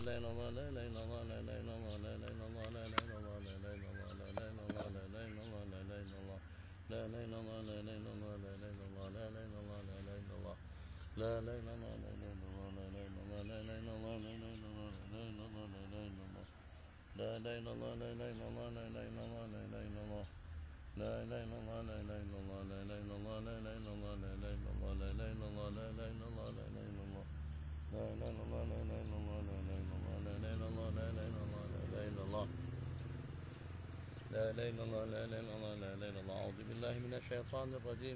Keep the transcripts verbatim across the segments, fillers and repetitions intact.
Bismillahirrahmanirrahim.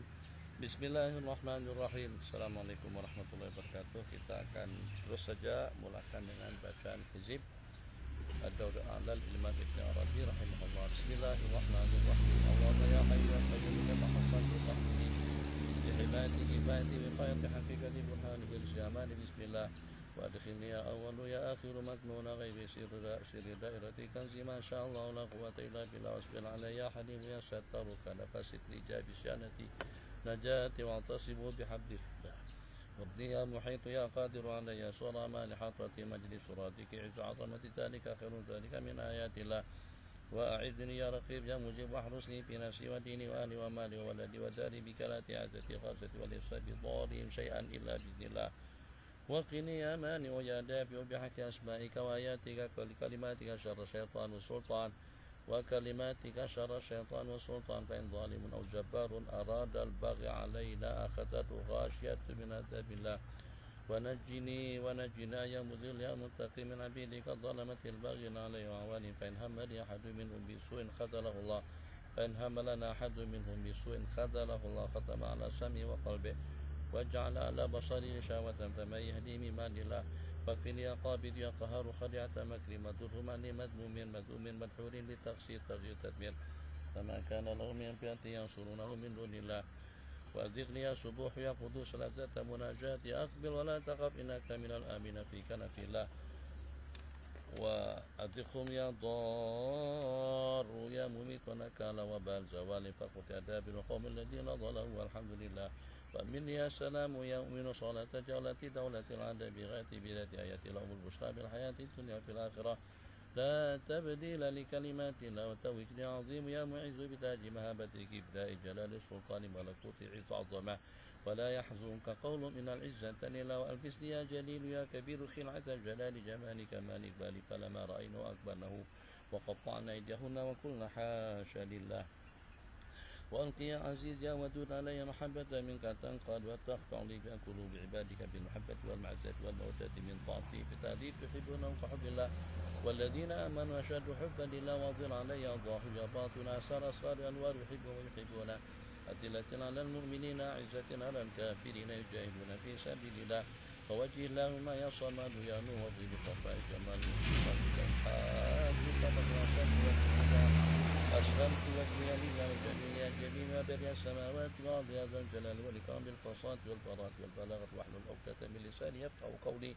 Bismillahirrahmanirrahim. Assalamualaikum warahmatullahi wabarakatuh. Kita akan terus saja mulakan dengan bacaan hizib Ad-Daur Alal Ilman Ibn Arabi rahimahullah. Bismillahirrahmanirrahim. Allahumma ya hayyu ya qayyum ya tahassan bi rahmi bi hibati ibadi bi khayri haqiqati burhani bil syamani bismillah. Wa adkhilni ya awwalu ya akhiru maknuna ghaibi sirra sirri dairati kanzi ma sha Allah la quwwata illa billah wasbil alayya halim ya sattaru kana fasid li jabi syanati najati wa tasibu bihabdillah wardi ya muhit ya qadir alayya sura ma li hadrati majlis suratika izu azamati dhalika khairun dhalika min ayatillah wa a'idni ya raqib ya mujib wa ahrusni fi nafsi wa dini wa ahli wa mali wa waladi wa dari bikalati azati khazati wa lisabi dharim syai'an illa bidnillah وقني يا مانع يا دافع بحق أسمائك وآياتك وكلماتك شر الشيطان والسلطان وكلماتك شر الشيطان والسلطان فإن ظالم أو جبار أراد البغي علينا أخذته غاشية من عذاب الله ونجني ونجنا يا مذل يا متقي من عبيدك ظلمت البغي علي وعواني فإن هم لي أحد منهم بسوء خذله الله فإن هم لنا أحد منهم بسوء خذله الله ختم على سمعي وقلبه واجعل على بصري شهوة فمن يهدي مما لله فاكفني يا قابض يا قهار خدعة مكر مدرهم عني مذموم مذموم مدحور لتقصير تغيير تدمير فما كان له من فئة ينصرونه من دون الله وأذقني يا صبوح يا قدوس لذة مناجاتي أقبل ولا تخف إنك من الآمين في كنف الله وأذقهم يا ضار يا مميت ونكال وبال زوال فقط أداب القوم الذين ظلموا والحمد لله ومن يا سلام يا أؤمن صلاة جولة دولة العدل بغاية بلاد آيات لهم البشرى بالحياة الدنيا في الآخرة لا تبديل لكلمات الله وتوجد عظيم يا معز بتاج مهابتك ابداء جلال السلطان ملكوت عز عظمه ولا يحزنك قول من العزة إلا وألبسني يا جليل يا كبير خلعة جلال جمالك مالك بالك فلما رأينا أكبرنه وقطعنا أيديهن وكلنا حاشا لله وألقي يا عزيز يا ودود علي محبة منك تنقاد وتخضع لي بأن قلوب عبادك بالمحبة والمعزة والمودة من طاعتي بتهديد تحبونهم كحب الله والذين آمنوا أشد حبا لله واظل علي ظاهر يا باطن أسار أسرار أنوار يحبون ويحبون أذلة على المؤمنين أعزة على الكافرين يجاهدون في سبيل الله فوجه اللهم يا صمد يا نور بخفاء جمال صفاتك حاجك بالرشاد والهدى أسلمت وجهي لله جميع جميع بديع السماوات والأرض يا ذا الجلال والإكرام بالفصاحة والبراءة والبلاغة واحلل عقدة من لساني يفقهوا قولي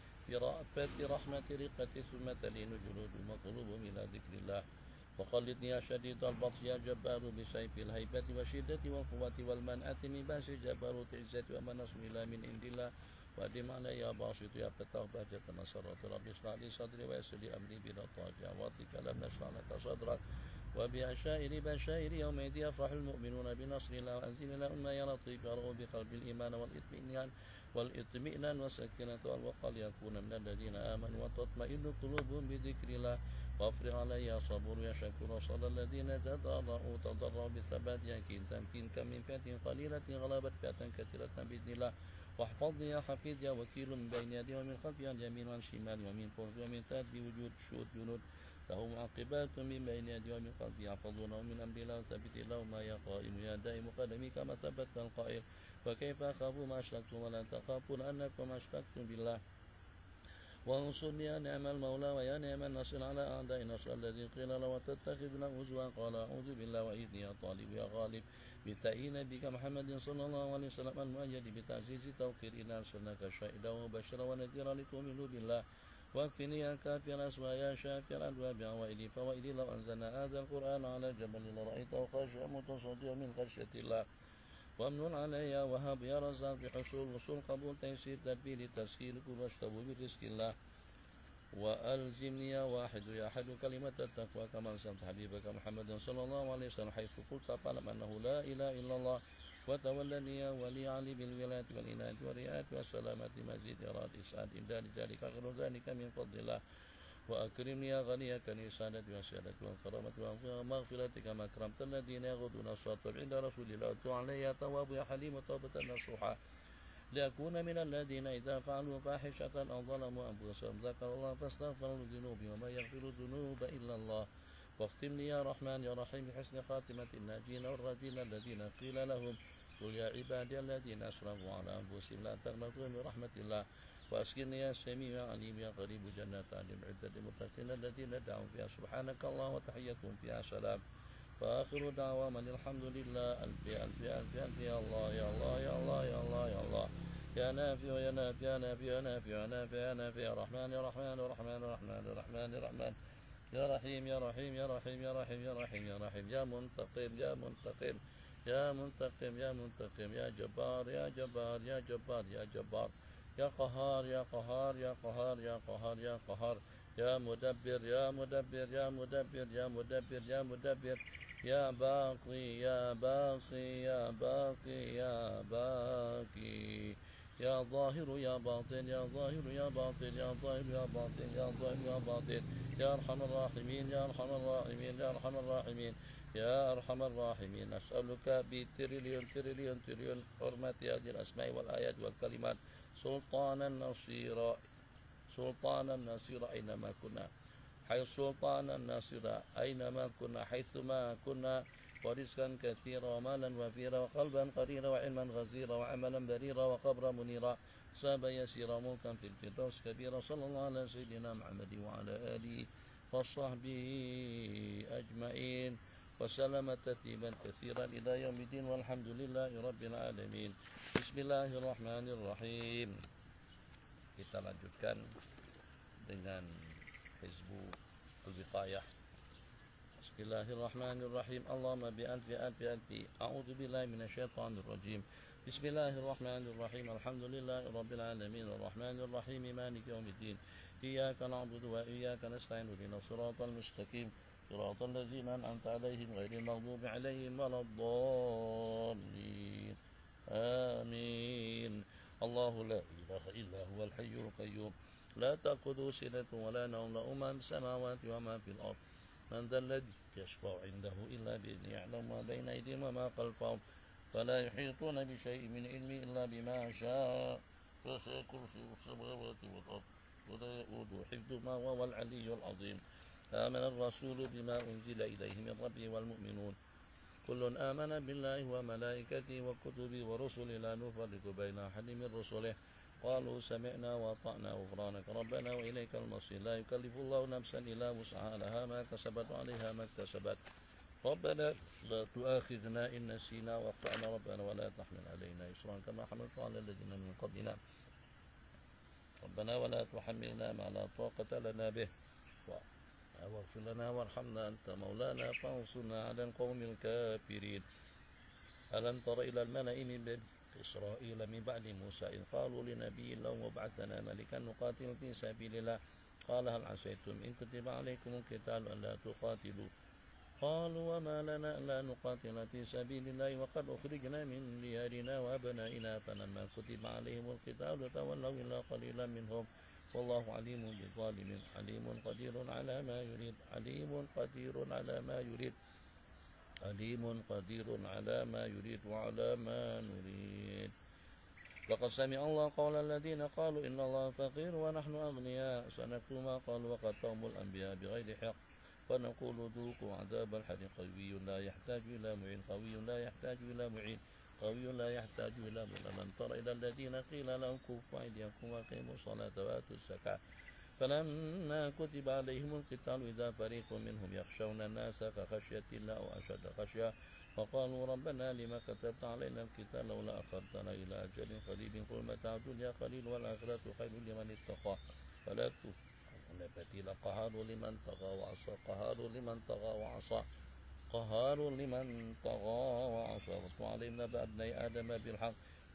برأفة رحمة رقة ثم تلين جلود مطلوب إلى ذكر الله وخلدني يا شديد البطش يا جبار بسيف الهيبة والشدة والقوة والمنعة من بأس جبروت عزة ومن نصر إلى من عند الله وأدم علي يا باسط يا فتاح بهجة نصرة رب اشرح لي صدري ويسر لي أمري بلا طاجع واطك لم نشرح لك صدرك وبأشائر بشائر يومئذ يفرح المؤمنون بنصر الله وأنزل لهم يا لطيف يرغب بقلب الإيمان والإطمئنان والإطمئنان والسكينة والوقار ليكون من الذين آمنوا وتطمئن قلوبهم بذكر الله وافرغ علي يا صبور يا شكور صلى الذين تضرعوا تضرعوا بالثبات يكين تمكين كم من فئة قليلة غلبت فئة كثيرة بإذن الله واحفظني يا حفيظ يا وكيل من بين يدي ومن خلفي عن يمين وعن شمال ومن فوق ومن تحت بوجود شهود جنود له معقبات من بين يدي ومن خلفي يحفظونه من أمر الله وثبت لهما يا قائم يا دائم قدمي كما ثبت القائل وكيف أخافوا ما أشركتم ولا تخافون أنكم أشركتم بالله وانصرني يا نعم المولى ويا نعم النصر على أعداء النصر الذي قيل له وتتخذنا هزوا قال أعوذ بالله وإذني يا طالب يا غالب بتأيين نبيك محمد صلى الله عليه وسلم المؤيد بتعزيز توقير إنا أرسلناك شاهدا وبشرا ونذيرا لتؤمنوا بالله واكفني يا كافي الأسوأ يا شافي الأدواء بعوائد فوائد لو أنزلنا هذا القرآن على جبل لرأيته خاشعا متصدعا من خشية الله وامنن علي يا وهاب يا رزاق بحصول وصول قبول تيسير تدبير تسهيل كل واشتبوا برزق الله وألزمني يا واحد يا أحد كلمة التقوى كما ألزمت حبيبك محمد صلى الله عليه وسلم حيث قلت فاعلم أنه لا إله إلا الله وتولني يا ولي علي بالولاية والعناية والرعاية والسلامة مزيد إراد إسعاد إمداد ذلك غير ذلك من فضل الله وأكرمني يا غني كنيسانة والسيادة والكرامة ومغفرة كما أكرمت الذين يغضون الصلاة عند رسول الله وتب علي يا تواب يا حليم توبة نصوحا ليكون من الذين إذا فعلوا فاحشة أو ظلموا أنفسهم ذكروا الله فاستغفروا لذنوبهم وما يغفر الذنوب إلا الله واختم لي يا رحمن يا رحيم بحسن خاتمة الناجين والراجين الذين قيل لهم قل يا عبادي الذين أسرفوا على أنفسهم لا تقنطوا من رحمة الله وأسكنني يا سميع يا عليم يا قريب جنات عدن عدة المتقين الذين دعوا فيها سبحانك الله وتحيتهم فيها سلام وآخر دعوانا الحمد لله ألف ألف ألف ألف يا الله يا الله يا الله يا الله يا الله يا نافع يا نافع يا نافع يا نافع يا نافع يا نافع يا رحمن يا رحمن يا رحمن يا رحمن يا رحمن يا رحمن يا رحيم يا رحيم يا رحيم يا رحيم يا رحيم يا رحيم يا منتقم يا منتقم يا منتقم يا منتقم يا جبار يا جبار يا جبار يا جبار يا قهار يا قهار يا قهار يا قهار يا قهار يا مدبر يا مدبر يا مدبر يا مدبر يا مدبر يا باقي يا باقي يا باقي يا باقي يا ظاهر يا باطن يا ظاهر يا باطن يا ظاهر يا باطن يا ظاهر يا باطن يا أرحم الراحمين يا أرحم الراحمين يا أرحم الراحمين يا أرحم الراحمين نسألك بتريليون تريليون تريليون حرمة هذه الأسماء والآيات والكلمات سلطانا نصيرا سلطانا نصيرا أينما كنا حيث سلطانا ناصرا أينما كنا حيثما كنا ورزقا كثيرا ومالا وفيرا وقلبا قريرا وعلما غزيرا وعملا بريرا وقبرا منيرا سابا يسيرا ملكا في الفردوس كبيرا صلى الله على سيدنا محمد وعلى آله وصحبه أجمعين وسلم تسليما كثيرا إلى يوم الدين والحمد لله رب العالمين. Bismillahirrahmanirrahim. Kita lanjutkan dengan Hizbu Al-Wiqayah. Bismillahirrahmanirrahim. Allahumma bi'alfi alfi alfi a'udzu billahi minasyaitonir rajim. Bismillahirrahmanirrahim. Alhamdulillahi rabbil alamin arrahmanir rahim maliki yaumiddin. Iyyaka na'budu wa iyyaka nasta'in ihdinas siratal mustaqim siratal ladzina an'amta 'alaihim ghairil maghdubi 'alaihim waladdallin. Amin. Allahu la ilaha illa huwal hayyul qayyum لا تأخذه سنة ولا نوم له ما في السماوات وما في الأرض من ذا الذي يشفع عنده إلا بإذنه يعلم ما بين أيديهم وما خلفهم فلا يحيطون بشيء من علمه إلا بما شاء وسع كرسيه السماوات والأرض ولا يؤوده حفظهما وهو العلي العظيم. آمن الرسول بما أنزل إليه من ربه والمؤمنون كل آمن بالله وملائكته وكتبه ورسله لا نفرق بين أحد من رسله قالوا سمعنا وأطعنا غفرانك ربنا وإليك المصير لا يكلف الله نفسا إلا وسعها لها ما كسبت وعليها ما اكتسبت ربنا لا تؤاخذنا إن نسينا وأخطأنا ربنا ولا تحمل علينا إصرا كما حملت على الذين من قبلنا ربنا ولا تحملنا ما لا طاقة لنا به واغفر لنا وارحمنا أنت مولانا فانصرنا على القوم الكافرين. ألم تر إلى الملأ من بني إسرائيل من بعد موسى إذ قالوا لنبي لهم وابعث لنا ملكا نقاتل في سبيل الله قال هل عسيتم إن كتب عليكم القتال ألا تقاتلوا قالوا وما لنا ألا نقاتل في سبيل الله وقد أخرجنا من ديارنا وأبنائنا فلما كتب عليهم القتال تولوا إلا قليلا منهم والله عليم بالظالمين عليم قدير على ما يريد عليم قدير على ما يريد عليم قدير على ما يريد وعلى ما نريد. لقد سمع الله قول الذين قالوا إن الله فقير ونحن أغنياء سنكتب ما قالوا وقتلهم الأنبياء بغير حق ونقول ذوقوا عذاب الحريق قوي لا يحتاج إلى معين قوي لا يحتاج إلى معين قوي لا يحتاج إلى معين. ألم تر إلى الذين قيل لهم كفوا أيديكم وأقيموا الصلاة وآتوا الزكاة فلما كتب عليهم القتال إذا فريق منهم يخشون الناس كخشية الله أو أشد خشية وقالوا ربنا لما كتبت علينا القتال لولا أخرتنا إلى أجل قريب قل متاع الدنيا قليل والآخرة خير لمن اتقى فلا تبديل قهار لمن طغى وعصى قهار لمن طغى وعصى قهار لمن طغى وعصى واتل عليهم نبأ ابني آدم بالحق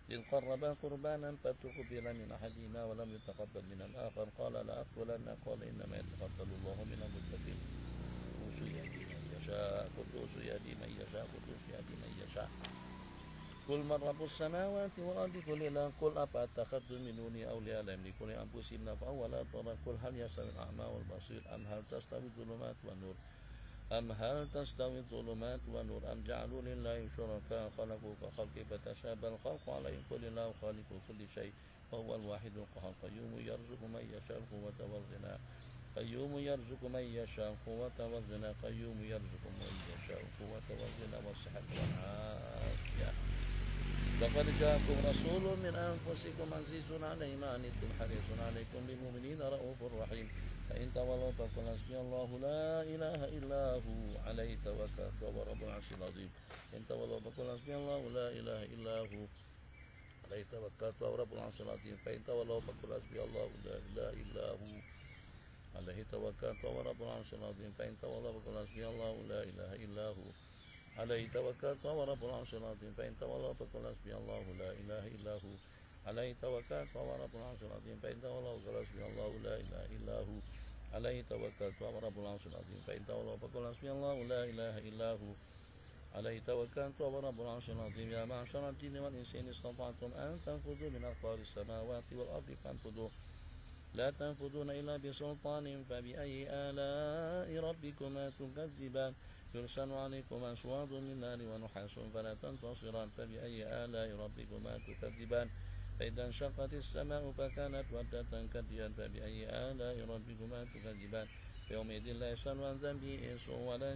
إذ قربا قربانا فتقبل من أحدهما ولم يتقبل من الآخر قال لأقتلن قال إنما يتقبل الله من المتقين قدوس يهدي من يشاء قدوس يهدي من يشاء قدوس يهدي من يشاء قل من رب السماوات والأرض قل إله قل أفأتخذتم من دوني أولياء لا يملكون لأنفسهم نفعا ولا ضرا قل هل يستوي الأعمى والبصير أم هل تستوي الظلمات والنور أم هل تستوي الظلمات والنور أم جعلوا لله شركاء خلقوا كخلقه فتشابه الخلق عليهم قل الله خالق كل شيء وهو الواحد القهار قيوم يرزق من يشاء القوة والغنى قيوم يرزق من يشاء القوة والغنى قيوم يرزق من يشاء القوة والغنى والصحة والعافية لقد جاءكم رسول من أنفسكم عزيز عليه ما عنتم حريص عليكم بالمؤمنين رؤوف رحيم فإن تولوا فقل حسبي الله لا إله إلا هو عليه توكلت وهو رب العرش العظيم إن تولوا فقل حسبي الله لا إله إلا هو عليه توكلت وهو رب العرش العظيم فإن تولوا فقل حسبي الله لا إله إلا هو عليه توكلت وهو رب العرش العظيم فإن تولوا فقل حسبي الله لا إله إلا هو عليه توكلت وهو رب العرش العظيم فإن تولوا فقل حسبي الله لا إله إلا هو عليه توكلت وهو رب العرش العظيم فإن تولوا فقل حسبي الله لا إله إلا هو عليه توكلت وهو رب العرش العظيم فإن تولوا فقل حسبي الله لا إله إلا هو عليه توكلت وهو رب العرش العظيم يا معشر الجن والإنس إن استطعتم أن تنفذوا من أقطار السماوات والأرض فانفذوا لا تنفذون إلا بسلطان فبأي آلاء ربكما تكذبان يرسل عليكما شواظ من نار ونحاس فلا تنتصران فبأي آلاء ربكما تكذبان فإذا انشقت السماء فكانت وردة كالدهان فبأي آلاء ربكما تكذبان يومئذ لا يسأل عن ذنبه إنس ولا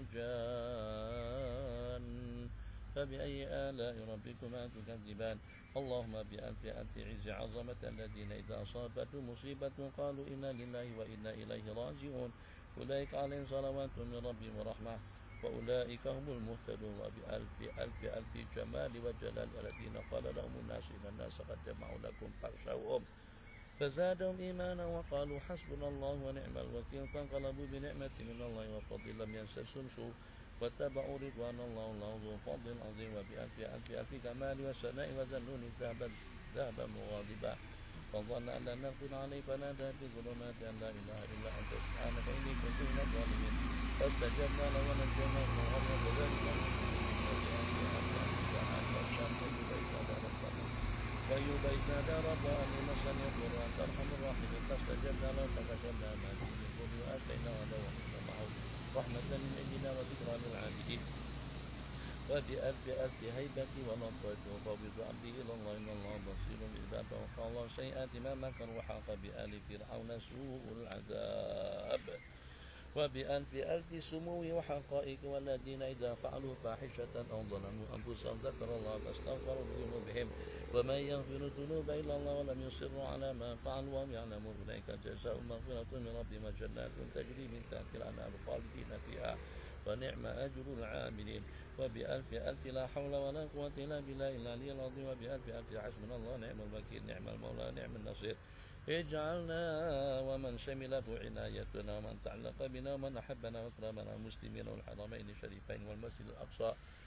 جان فبأي آلاء ربكما تكذبان اللهم بألف ألف عز عظمة الذين إذا أصابتهم مصيبة قالوا إنا لله وإنا إليه راجعون أولئك عليهم صلوات من ربهم ورحمة وأولئك هم المهتدون وبألف ألف ألف جمال وجلال الذين قال لهم الناس إن الناس قد جمعوا لكم فاخشوهم فزادهم إيمانا وقالوا حسبنا الله ونعم الوكيل فانقلبوا بنعمة من الله وفضل لم يمسسهم سوء واتبعوا رضوان الله الله ذو فضل عظيم وبألف ألف ألف كمال وسناء وذنون ذهبا ذهبا مغاضبا فظن أن لن نقدر عليه فنادى في الظلمات أن لا إله إلا أنت سبحانك إني كنت من الظالمين فاستجبنا له ونجيناه من الغم وكذلك وأيوب إذ نادى ربه أني مسني الضر وأنت أرحم الراحمين فاستجبنا له فكشفنا ما به من ضر وآتيناه له معه رحمة من عندنا وذكرى للعابدين وبألف ألف هيبة ونطرة وفوض أمري إلى الله إن الله بصير بالعباد وقال الله سيئات ما مكروا وحاق بآل فرعون سوء العذاب وبألف ألف سمو وحقائق والذين إذا فعلوا فاحشة أو ظلموا أنفسهم ذكر الله فاستغفروا لذنوبهم ومن يغفر الذنوب إلا الله ولم يصروا على ما فعلوا وهم يعلمون أولئك جزاء مغفرة من ربهم وجنات تجري من تحتها الأنهار خالدين فيها ونعم أجر العاملين وبألف ألف لا حول ولا قوة إلا بالله العلي العظيم وبألف ألف حسبنا الله نعم الوكيل نعم المولى نعم النصير اجعلنا ومن شملته عنايتنا ومن تعلق بنا ومن أحبنا وأكرمنا المسلمين والحرمين الشريفين والمسجد الأقصى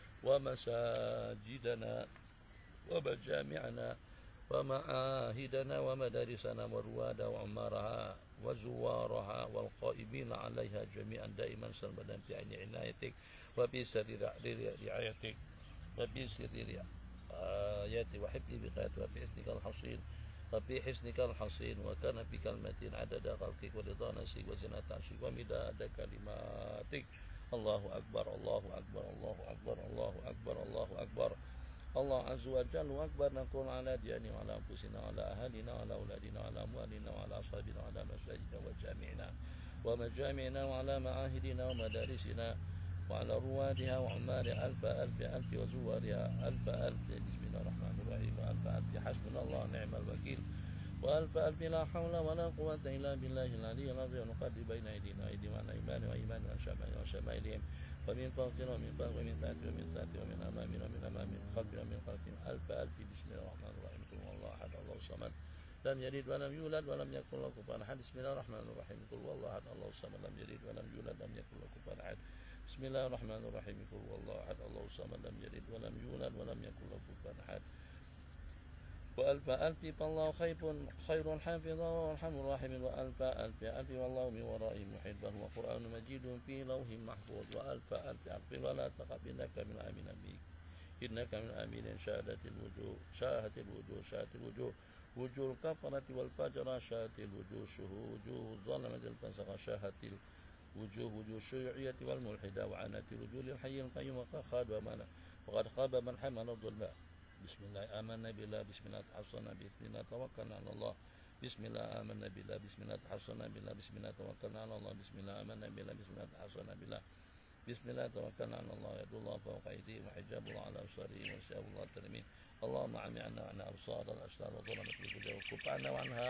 ومساجدنا ومجامعنا ومعاهدنا ومدارسنا ورواد وعمارها وزوارها والقائمين عليها جميعا دائما سرمدا في عين عنايتك وفي سر رعايتك وفي سر رعايتك وحفظ بخيرك وفي حسنك الحصين وفي حسنك الحصين وكان في كلمة عدد خلقك ورضا نفسك وزنة عرشك ومداد كلماتك الله أكبر الله أكبر الله أكبر الله أكبر الله أكبر الله عز وجل وأكبر نقول على دياننا وعلى أنفسنا وعلى أهلنا وعلى أولادنا وعلى أموالنا وعلى أصحابنا وعلى مساجدنا وجامعنا ومجامعنا وعلى معاهدنا ومدارسنا وعلى روادها وعمار ألف ألف ألف وزوارها ألف ألف بسم الله الرحمن الرحيم وألف ألف حسبنا الله نعم الوكيل وألف ألف لا حول ولا قوة إلا بالله العلي العظيم ونقدر بين أيدينا وأيديهم على إيمان وإيمان وشمائلهم ومن فوقنا ومن فوق ومن تحت ومن تحت ومن أمامنا ومن أمام خلفنا ومن خلفنا ألف ألف بسم الله الرحمن الرحيم قل هو الله أحد الله الصمد لم يلد ولم يولد ولم يكن له كفوا أحد بسم الله الرحمن الرحيم قل هو الله أحد الله الصمد لم يلد ولم يولد ولم يكن له كفوا أحد بسم الله الرحمن الرحيم قل هو الله أحد الله الصمد لم يلد ولم يولد ولم يكن له كفوا أحد وألف ألف فالله خير خير حافظا وأرحم الراحمين وألف ألف ألف والله من ورائه محيط بل هو قرآن مجيد في لوح محفوظ وألف ألف ألف ولا تخف إنك من آمن به إنك من آمين شاهدت الوجوه شاهدت الوجوه شاهدت الوجوه وجوه الكفرة والفجر شاهدت الوجوه وجوه الظلمة الفسق شاهدت الوجوه وجوه الشيوعية والملحدة وعنت الوجوه للحي القيوم وقد خاب من وقد خاب من حمل الظلم. بسم الله آمنا بالله بسم الله تحصنا بسم الله توكلنا على الله بسم الله آمنا بالله بسم الله تحصنا بالله بسم الله توكلنا على الله بسم الله آمنا بالله بسم الله تحصنا بالله بسم الله توكلنا على الله يد الله فوق أيديهم وحجاب الله على أبصارهم وثياب الله الترميم اللهم عمي عنا وعن أبصار الأبصار وظلمت الهدى وكف عنا وعنها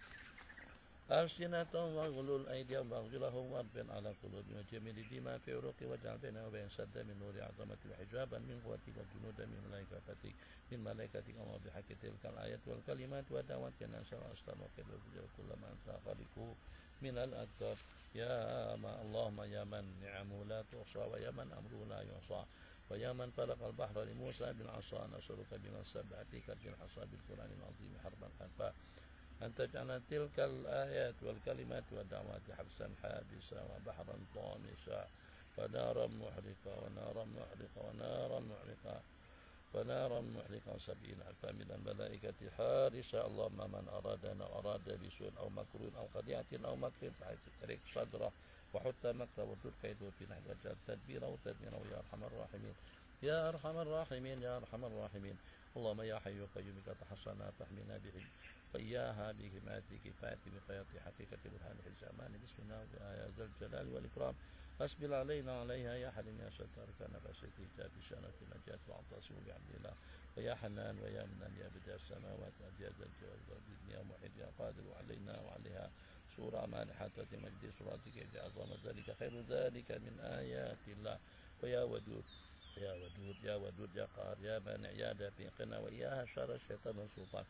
ألسنتهم واغلل أيديهم وأرجلهم واربط على قلوبهم وجميل الدماء في عروق واجعل بيننا وبين سد من نور عظمتك وحجابا من قوتك وجنودا من ملائكتك من ملائكتك الله بحق تلك الآيات والكلمات ودعوتنا نسأل أستر وكذا كل ما أنت خالقه من الأقدار يا ما اللهم يا من نعمه لا تحصى ويا من أمره لا يحصى ويا من فلق البحر لموسى بالعصا نسألك بمن سبعتك بالحصى بالقرآن العظيم حربا حربا أن تجعل تلك الآيات والكلمات والدعوات حبسا حابسا وبحرا طامسا ونارا محرقة ونارا محرقة ونارا محرقة ونارا محرقة سبعين ألفا من الملائكة حارسة اللهم من أرادنا أراد بسوء أو مكروه أو خديعة أو مكر فاحرق صدره وحط مكره وترك كيده في نحو تدبيره وتدميره يا أرحم الراحمين يا أرحم الراحمين يا أرحم الراحمين اللهم يا حي قيوم تحصنا فاحمنا به وإياها بهماتك فاتي بخياط حقيقة برهان في الزمان بسم الله يا ذا الجلال والإكرام أسبل علينا عليها يا حليم يا ستار كان فاسك إيجاب شأنة النجاة واعتصم بعبد الله ويا حنان ويا منان يا بديع السماوات ويا ذا الجلال والإكرام يا موحد يا قادر علينا وعليها سورة مانحة مجد صورتك يا عظم ذلك خير ذلك من آيات الله ويا ودود يا ودود يا ودود يا قهار يا مانع يا دافع قنا وإياها شر الشيطان والسلطان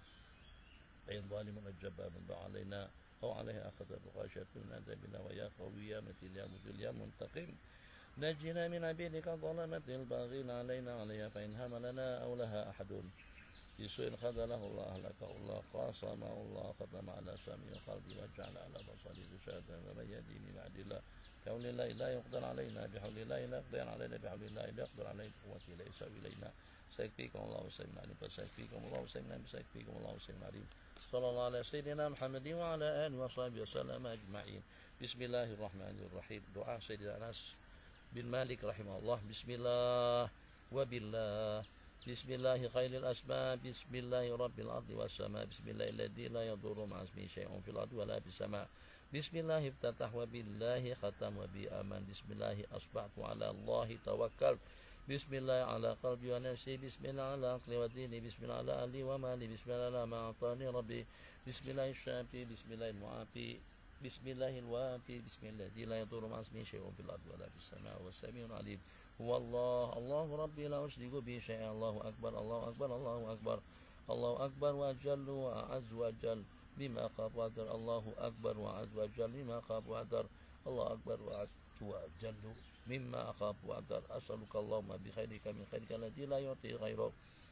أي ظالم الجبار من علينا أو عليه أخذ بغاشة من عذابنا ويا قوي يا متين يا مذل يا منتقم نجنا من عبيدك ظلمة الباغين علينا عليها فإن هملنا أو لها أحد بسوء خذله الله أهلكه الله قاصمه الله ختم على سامي قلبي وجعل على بصري غشاة ومن يهدي من بعد الله بحول الله لا يقدر علينا بحول الله لا يقدر علينا بحول الله لا يقدر علينا قوتي ليس إلينا سيكفيكم الله وسلم عليم فسيكفيكم الله وسلم عليم فسيكفيكم الله وسلم عليم صلى الله على سيدنا محمد وعلى آله وصحبه وسلم أجمعين بسم الله الرحمن الرحيم دعاء سيدنا أنس بن مالك رحمه الله بسم الله وبالله بسم الله خير الأسماء بسم الله رب الأرض والسماء بسم الله الذي لا يضر مع اسمه شيء في الأرض ولا في السماء بسم الله افتتح وبالله ختم وبأمان بسم الله أصبحت على الله توكلت بسم الله على قلبي ونفسي بسم الله على عقلي وديني بسم الله على أهلي ومالي بسم الله على ما أعطاني ربي بسم الله الشافي بسم الله المعافي بسم الله الوافي بسم الله الذي لا يضر مع اسمه شيء في الأرض ولا في السماء والسميع العليم هو الله الله ربي لا أشرك به شيئا الله أكبر الله أكبر الله أكبر الله أكبر وأجل وأعز وأجل بما خاف وأدر الله أكبر وأعز وأجل بما خاف وأدر الله أكبر وأعز وأجل مما أخاف وأدر أسألك اللهم بخيرك من خيرك الذي لا يعطي غيرك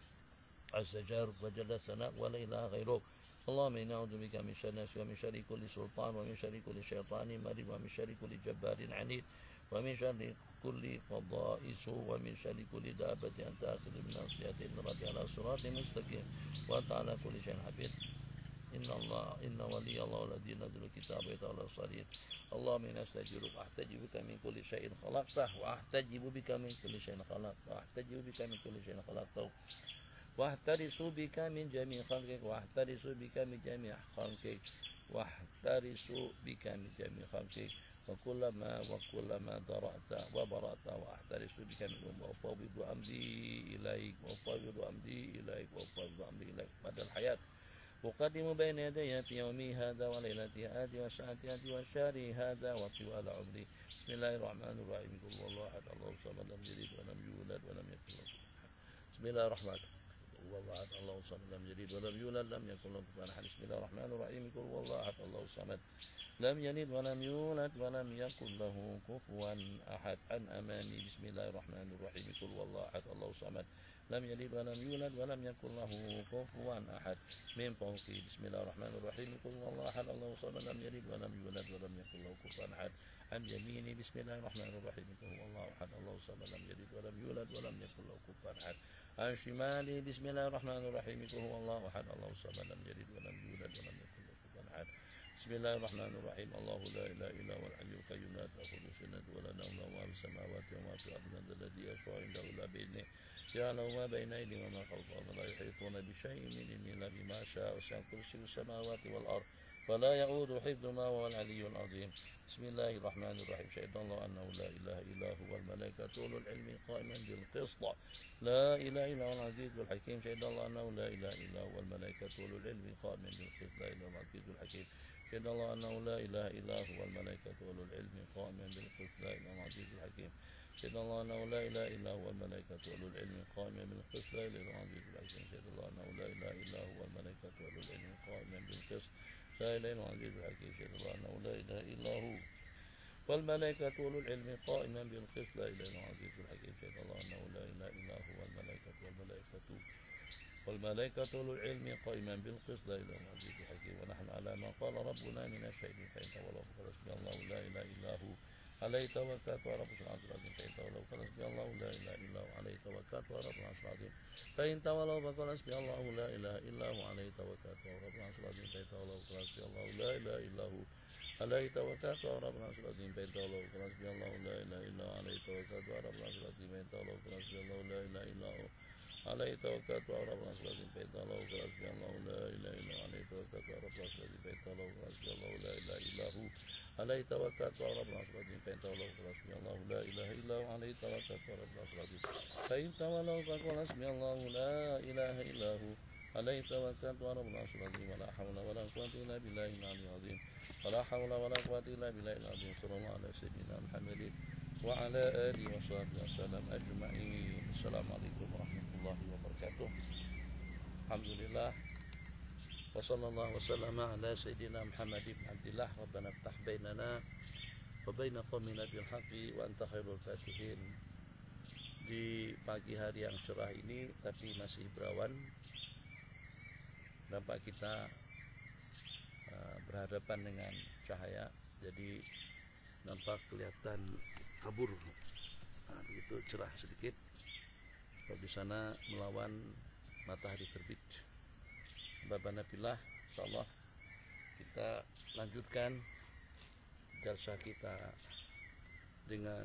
عز جارك وجل ثناء ولا إله غيرك اللهم إنا أعوذ بك من شر نفسي ومن شر كل سلطان ومن شر كل شيطان مريض ومن شر كل جبار عنيد ومن شر كل قضاء سوء ومن شر كل دابة أنت آخذ من ناصية الرد على صراط مستقيم وأنت على كل شيء حفيظ إن الله إن ولي الله الذي نزل الكتاب ويتولى الصالحين اللهم إنا نستجيرك وأحتجب بك من كل شيء خلقته وأحتجب بك من كل شيء خلقته وأحتجب بك من كل شيء خلقته واحترس بك من جميع خلقك واحترس بك من جميع خلقك واحترس بك من جميع خلقك وكلما وكلما ضرأت وبرأت واحترس بك منهم وأفوض أمري إليك وأفوض أمري إليك وأفوض أمري إليك بعد الحياة أقدم بين يدي في يومي هذا وليلتي هذه وساعتي هذه وشهري هذا وطوال عمري بسم الله الرحمن الرحيم قل هو الله أحد الله الصمد لم يلد ولم يولد ولم يكن له كفوا أحد بسم الله الرحمن الرحيم قل هو الله أحد الله الصمد لم يلد ولم يولد لم يكن له كفوا أحد بسم الله الرحمن الرحيم قل هو الله أحد الله الصمد لم يلد ولم يولد ولم يكن له كفوا أحد عن أمامي بسم الله الرحمن الرحيم قل هو الله أحد الله الصمد لم يلد ولم يولد ولم يكن له كفوا أحد من فوقه. بسم الله الرحمن الرحيم. قل هو الله أحد الله الصمد لم يلد ولم يولد ولم يكن له كفوا أحد. عن يميني. بسم الله الرحمن الرحيم. قل هو الله أحد الله الصمد لم يلد ولم يولد ولم يكن له كفوا أحد. عن شمالي. بسم الله الرحمن الرحيم. قل هو الله أحد الله الصمد لم يلد ولم يولد ولم يكن له كفوا أحد. بسم الله الرحمن الرحيم. الله لا إله إلا هو الحي القيوم لا تأخذه سنة ولا نوم له ما في السماوات وما في الأرض من ذا الذي يشفع عنده إلا بإذنه يعلم ما بين أيديهم وما خلفهم ولا يحيطون بشيء من علمه إلا بما شاء وسع كرسيه السماوات والأرض ولا يؤود حفظهما وهو العلي العظيم. بسم الله الرحمن الرحيم. شهد الله أنه لا إله إلا هو والملائكة أولو العلم قائما بالقسط لا إله إلا هو العزيز الحكيم. شهد الله أنه لا إله إلا هو والملائكة أولو العلم قائما بالقسط لا إله إلا هو العزيز الحكيم. شهد الله أنه لا إله إلا هو والملائكة أولو العلم قائما بالقسط لا إله إلا هو العزيز الحكيم. شهد الله أنه لا إله إلا هو والملائكة أولو العلم قائما بالقسط لا إله إلا هو العزيز الحكيم. شهد الله أنه لا إله إلا هو والملائكة أولو العلم قائما بالقسط لا إله إلا هو العزيز الحكيم. شهد الله أنه لا إله إلا هو والملائكة أولو العلم قائما بالقسط لا إله إلا هو العزيز الحكيم. شهد الله أنه لا إله إلا هو والملائكة والملائكة والملائكة أولو العلم قائما بالقسط لا إله إلا هو العزيز الحكيم. ونحن على ما قال ربنا من الشهيد فإن تولوا فقل حسبي الله لا إله إلا هو عليه توكلت ورب العرش العظيم. فإن تولوا فقل حسبي الله لا إله إلا هو عليه توكلت ورب العرش العظيم. فإن تولوا فقل حسبي الله لا إله إلا هو عليه توكلت ورب العرش العظيم. فإن تولوا فقل حسبي الله لا إله إلا هو عليه توكلت ورب العرش العظيم. فإن تولوا فقل حسبي الله لا إله إلا هو عليه توكلت ورب العرش العظيم. فإن تولوا فقل حسبي الله لا إله إلا هو عليه توكلت ورب العرش العظيم. فإن تولوا فقل حسبي الله لا إله إلا هو عليه توكلت ورب العرش العظيم. فإن تولوا فقل حسبي الله لا إله إلا هو عليه توكلت ورب العرش العظيم. فإن تولوا فقل حسبي الله لا إله إلا هو عليه توكلت ورب العرش العظيم. فإن تولوا فقل حسبي الله لا إله إلا هو عليه توكلت ورب العرش العظيم. ولا حول ولا قوة إلا بالله العلي العظيم. ولا حول ولا قوة إلا بالله العظيم. صلى الله على سيدنا محمد وعلى آله وصحبه وسلم أجمعين. السلام عليكم ورحمة الله وبركاته. Alhamdulillah wa sallallahu wa sallama ala sayyidina Muhammad ibn Abdillah. Rabbana iftah bainana wa baina qaumina bil haqqi wa anta khairul fatihin. Di pagi hari yang cerah ini tapi masih berawan, nampak kita uh, berhadapan dengan cahaya, jadi nampak kelihatan kabur, nah, begitu cerah sedikit. Kalau di sana melawan matahari terbit. Babana pillah, insyaallah kita lanjutkan jalsah kita dengan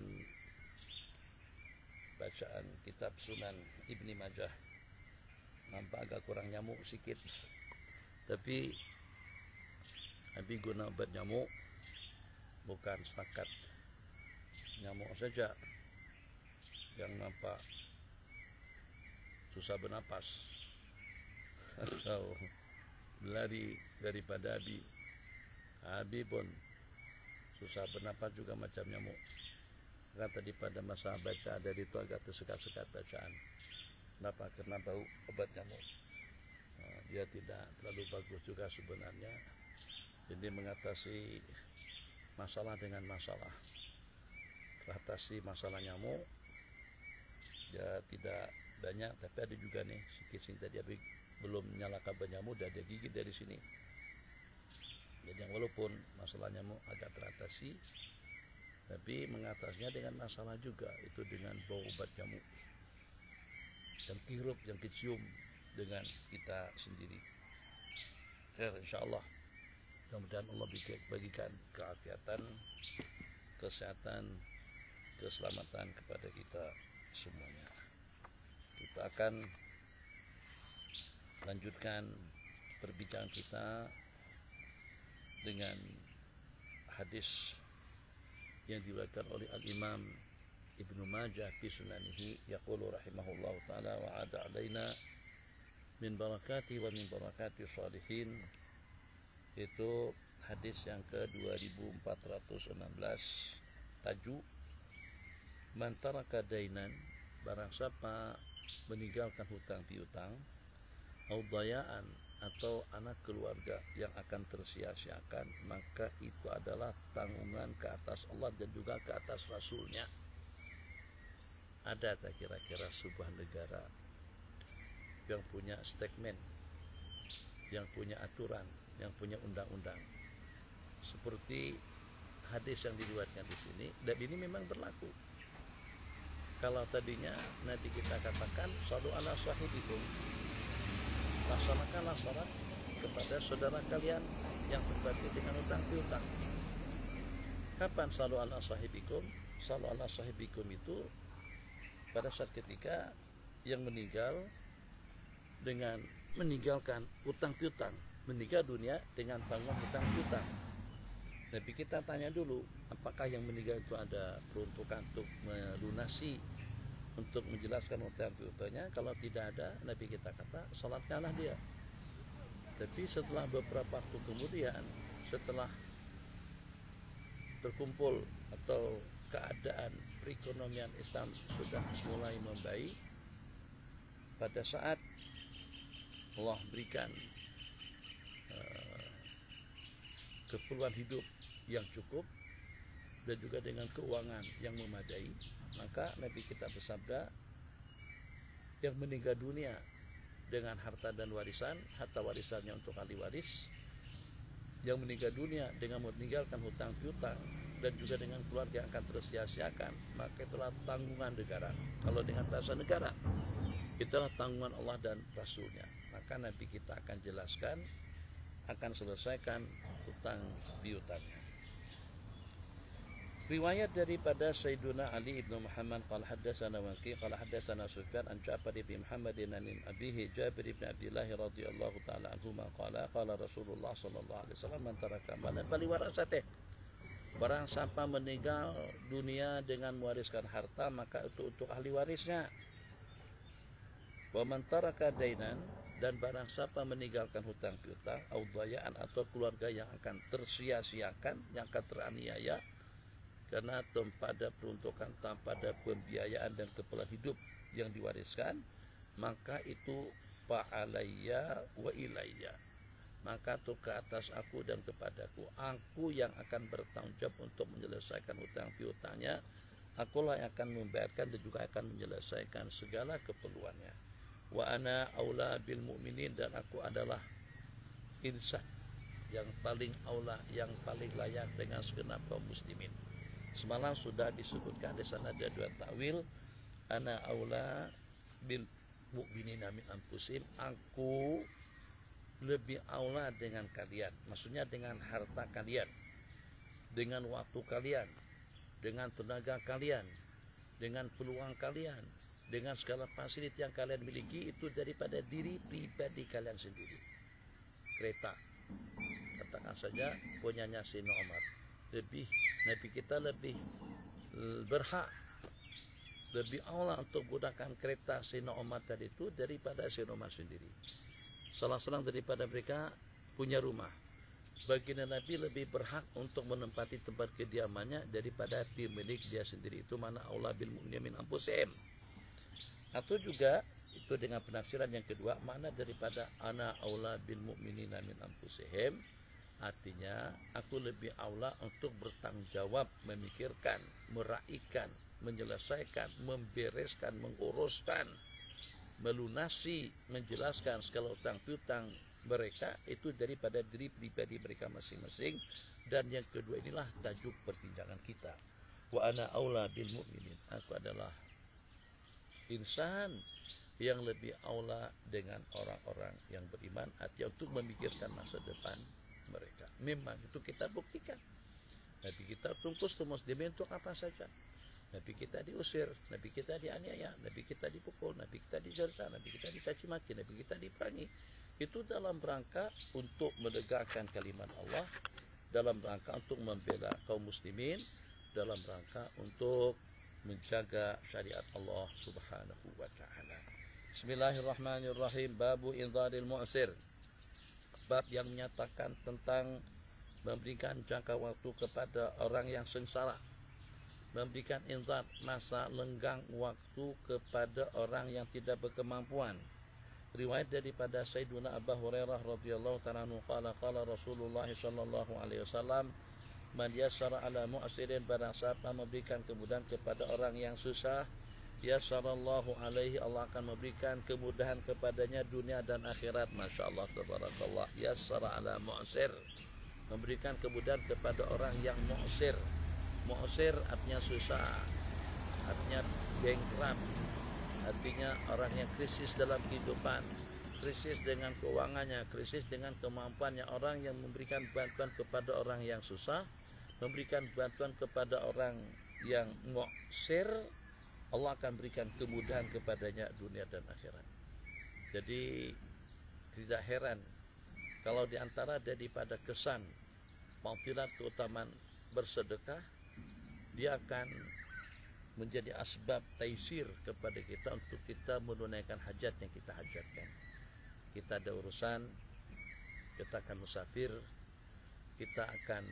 bacaan kitab Sunan Ibni Majah. Nampak agak kurang nyamuk sedikit, tapi Nabi guna obat nyamuk, bukan setakat nyamuk saja yang nampak susah bernapas atau berlari daripada Abi. Abi pun susah bernapas juga macam nyamuk. Kan tadi pada masa baca dari itu agak tersekat-sekat bacaan. Kenapa? Karena bau obat nyamuk. Nah, dia tidak terlalu bagus juga sebenarnya. Jadi mengatasi masalah dengan masalah. Teratasi masalah nyamuk ya tidak banyak, tapi ada juga nih sikit-sikit tadi Abi belum nyalakan nyamuk dan ada gigit dari sini. Jadi walaupun masalah nyamuk agak teratasi, tapi mengatasinya dengan masalah juga, itu dengan bau obat nyamuk yang hirup, yang kecium dengan kita sendiri. Ya, insyaallah mudah-mudahan Allah bagikan keafiatan, kesehatan, keselamatan kepada kita semuanya. Kita akan lanjutkan perbincangan kita dengan hadis yang diriwayatkan oleh Al-Imam Ibnu Majah fi sunanihi, yaqulu rahimahullahu taala wa ada alaina min barakati wa min barakati shalihin. Itu hadis yang ke dua ribu empat ratus enam belas, tajuk man taraka dainan, barang siapa meninggalkan hutang piutang, au dayaan, atau anak keluarga yang akan tersia-siakan, maka itu adalah tanggungan ke atas Allah dan juga ke atas Rasulnya. Ada tak kira-kira sebuah negara yang punya statement, yang punya aturan, yang punya undang-undang. Seperti hadis yang diriwayatkan di sini, dan ini memang berlaku. Kalau tadinya Nabi kita katakan sallu ala sahibikum, laksanakanlah salat kepada saudara kalian yang berbagi dengan utang piutang. Kapan sallu ala sahibikum? Sallu ala sahibikum itu pada saat ketika yang meninggal dengan meninggalkan utang piutang, meninggal dunia dengan tanggungan utang piutang. Nabi kita tanya dulu, apakah yang meninggal itu ada peruntukan untuk melunasi, untuk menjelaskan utang piutangnya? Kalau tidak ada, Nabi kita kata, salatkanlah dia. Tapi setelah beberapa waktu kemudian, setelah terkumpul atau keadaan perekonomian Islam sudah mulai membaik, pada saat Allah berikan uh, keperluan hidup yang cukup dan juga dengan keuangan yang memadai, maka Nabi kita bersabda, yang meninggal dunia dengan harta dan warisan, harta warisannya untuk ahli waris, yang meninggal dunia dengan meninggalkan hutang piutang dan juga dengan keluarga yang akan tersia-siakan, maka itulah tanggungan negara. Kalau dengan bahasa negara, itulah tanggungan Allah dan Rasulnya. Maka Nabi kita akan jelaskan, akan selesaikan hutang piutangnya. Riwayat daripada Sayyiduna Ali ibn Muhammad qala haddatsana Waqi' qala haddatsana Sufyan an Ja'far bin Muhammadin an abihi Jabir bin Abdullah radhiyallahu taala anhuma qala qala Rasulullah sallallahu alaihi wasallam man taraka malan fali warasatih, barang siapa meninggal dunia dengan mewariskan harta, maka itu untuk ahli warisnya. Wa man taraka dainan, dan barang siapa meninggalkan hutang piutang au dayaan, atau keluarga yang akan tersia-siakan, yang akan teraniaya karena tanpa ada peruntukan, tanpa ada pembiayaan dan keperluan hidup yang diwariskan, maka itu fa'alayya wa ilayya, maka itu ke atas aku dan kepadaku, aku yang akan bertanggung jawab untuk menyelesaikan hutang piutangnya, akulah yang akan membayarkan dan juga akan menyelesaikan segala keperluannya. Wa ana aula bil mu'minin, dan aku adalah insan yang paling aula, yang paling layak dengan segenap kaum muslimin. Semalam sudah disebutkan di sana ada dua takwil, ana aula bil mu'minina min anfusihim, aku lebih aula dengan kalian, maksudnya dengan harta kalian, dengan waktu kalian, dengan tenaga kalian, dengan peluang kalian, dengan segala fasilitas yang kalian miliki, itu daripada diri pribadi kalian sendiri. Kereta, katakan saja punyanya Sayyidina Umar, lebih Nabi kita lebih berhak, lebih aula untuk menggunakan kereta Sayyidina Umar tadi itu daripada Sayyidina Umar sendiri. Salah seorang daripada mereka punya rumah, baginda Nabi lebih berhak untuk menempati tempat kediamannya daripada pemilik dia sendiri. Itu mana aula bil mu'minin min anfusihim. Atau juga itu dengan penafsiran yang kedua, mana daripada ana aula bil mu'minina min anfusihim, artinya aku lebih aula untuk bertanggung jawab, memikirkan, meraihkan, menyelesaikan, membereskan, menguruskan, melunasi, menjelaskan segala utang piutang mereka itu daripada diri pribadi mereka masing-masing. Dan yang kedua inilah tajuk perbincangan kita. Wa ana aula bil mu'minin, aku adalah insan yang lebih aula dengan orang-orang yang beriman, artinya untuk memikirkan masa depan mereka. Memang itu kita buktikan. Nabi kita tungkus tuh muslimin untuk apa saja. Nabi kita diusir, Nabi kita dianiaya, Nabi kita dipukul, Nabi kita dijerca, Nabi kita dicaci maki, Nabi kita diperangi. Itu dalam rangka untuk menegakkan kalimat Allah, dalam rangka untuk membela kaum muslimin, dalam rangka untuk menjaga syariat Allah Subhanahu wa taala. Bismillahirrahmanirrahim. Babu indharil mu'sir. Bab yang menyatakan tentang memberikan jangka waktu kepada orang yang sengsara, memberikan indhar, masa lenggang waktu kepada orang yang tidak berkemampuan. Riwayat daripada Sayyiduna Abu Hurairah radhiyallahu ta'ala anhu qala qala Rasulullah sallallahu alaihi wasallam, man yassara ala mu'sirin, barang siapa memberikan kemudahan kepada orang yang susah, yassarallahu alaihi, Allah akan memberikan kemudahan kepadanya dunia dan akhirat. Masya Allah, tabarakallah. Yassara ala mu'sir, memberikan kemudahan kepada orang yang mu'sir. Mu'sir artinya susah, artinya bankrupt, artinya orang yang krisis dalam kehidupan, krisis dengan keuangannya, krisis dengan kemampuannya. Orang yang memberikan bantuan kepada orang yang susah, memberikan bantuan kepada orang yang mu'sir, Allah akan berikan kemudahan kepadanya dunia dan akhirat. Jadi tidak heran kalau diantara daripada kesan fadilat keutamaan bersedekah, dia akan menjadi asbab taisir kepada kita untuk kita menunaikan hajat yang kita hajatkan. Kita ada urusan, kita akan musafir, kita akan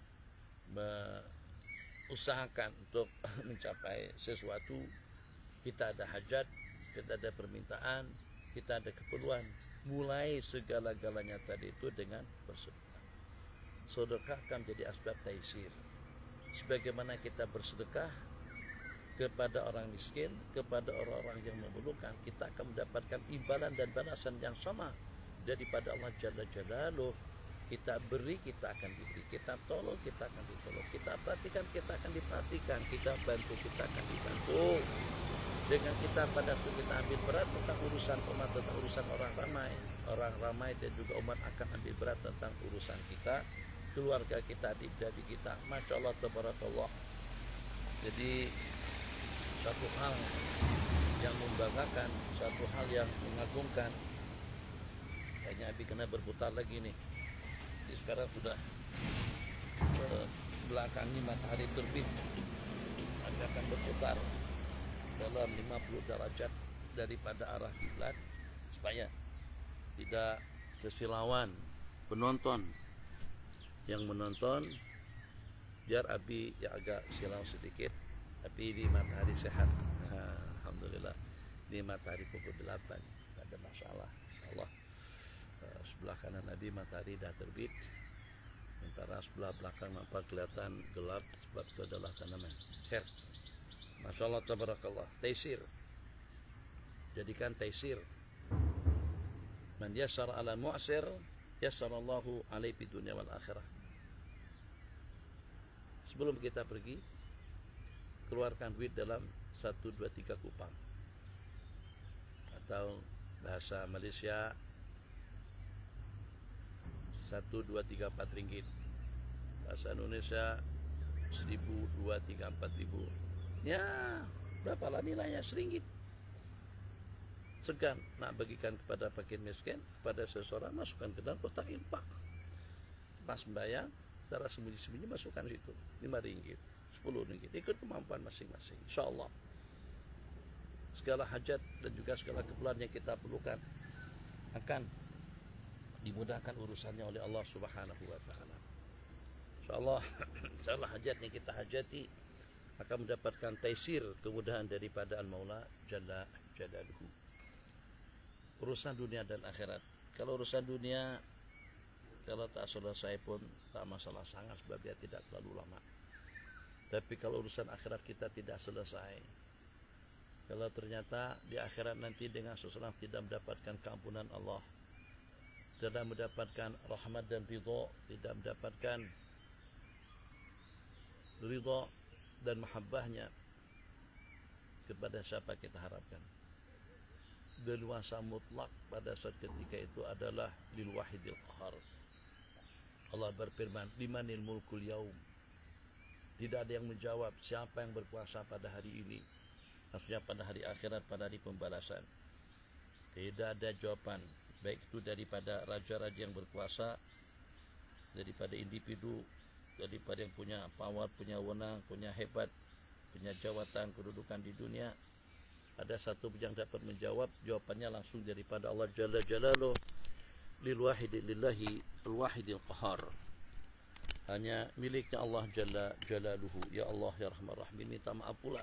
usahakan untuk mencapai sesuatu, kita ada hajat, kita ada permintaan, kita ada keperluan. Mulai segala-galanya tadi itu dengan bersedekah. Sedekah akan menjadi asbab taisir. Sebagaimana kita bersedekah kepada orang miskin, kepada orang-orang yang memerlukan, kita akan mendapatkan imbalan dan balasan yang sama daripada Allah Jalla Jalaluh. Kita beri, kita akan diberi. Kita tolong, kita akan ditolong. Kita perhatikan, kita akan diperhatikan. Kita bantu, kita akan dibantu. Dengan kita pada waktu kita ambil berat tentang urusan umat, tentang urusan orang ramai, orang ramai dan juga umat akan ambil berat tentang urusan kita, keluarga kita, adik-adik kita. Masya Allah, tabarakallah. Jadi satu hal yang membanggakan, satu hal yang mengagumkan. Kayaknya Abi kena berputar lagi nih. Jadi sekarang sudah ke belakang ini matahari terbit, Abi akan berputar dalam lima puluh derajat daripada arah kiblat supaya tidak kesilauan penonton yang menonton, biar Abi ya agak silau sedikit. Tapi di matahari sehat, nah, alhamdulillah. Di matahari pukul delapan, tidak ada masalah, Allah. Uh, sebelah kanan Nabi matahari dah terbit, sementara sebelah belakang nampak kelihatan gelap sebab itu adalah tanaman. Khair. Masya Allah, tabarakallah. Taisir, jadikan taisir. Man yassar ala mu'sir yassarallahu alaihi fid dunya wal akhirah. Sebelum kita pergi, keluarkan duit dalam satu, dua, tiga kupang, atau bahasa Malaysia satu, dua, tiga, empat ringgit, bahasa Indonesia seribu, dua, tiga, empat ribu. Ya, berapa lah nilainya? Seringgit. Segan nak bagikan kepada fakir miskin, kepada seseorang, masukkan ke dalam kotak infak. Pas membayar, secara sembunyi-sembunyi masukkan situ, lima ringgit, sepuluh ringgit, ikut kemampuan masing-masing. Insya Allah segala hajat dan juga segala keperluan yang kita perlukan akan dimudahkan urusannya oleh Allah Subhanahu wa taala. Insyaallah segala hajat yang kita hajati akan mendapatkan taisir, kemudahan daripada Al-Maula Jalla Jalaluhu. Urusan dunia dan akhirat. Kalau urusan dunia kalau tak selesai pun tak masalah sangat, sebab dia tidak terlalu lama. Tapi kalau urusan akhirat kita tidak selesai, kalau ternyata di akhirat nanti dengan seseorang tidak mendapatkan keampunan Allah, tidak mendapatkan rahmat dan ridha, tidak mendapatkan ridha dan mahabbahnya, kepada siapa kita harapkan? Leluasa mutlak pada saat ketika itu adalah lil wahidil qahar. Allah berfirman, limanil mulkul yaum. Tidak ada yang menjawab siapa yang berkuasa pada hari ini, maksudnya pada hari akhirat, pada hari pembalasan. Tidak ada jawaban, baik itu daripada raja-raja yang berkuasa, daripada individu, daripada yang punya power, punya wewenang, punya hebat, punya jawatan, kedudukan di dunia. Ada satu yang dapat menjawab, jawabannya langsung daripada Allah Jalla Jalaluh, lil wahidi lillahi al-wahidil qahar. Hanya miliknya Allah Jalla Jalaluhu. Ya Allah ya Rahman Rahim, minta maaf pula.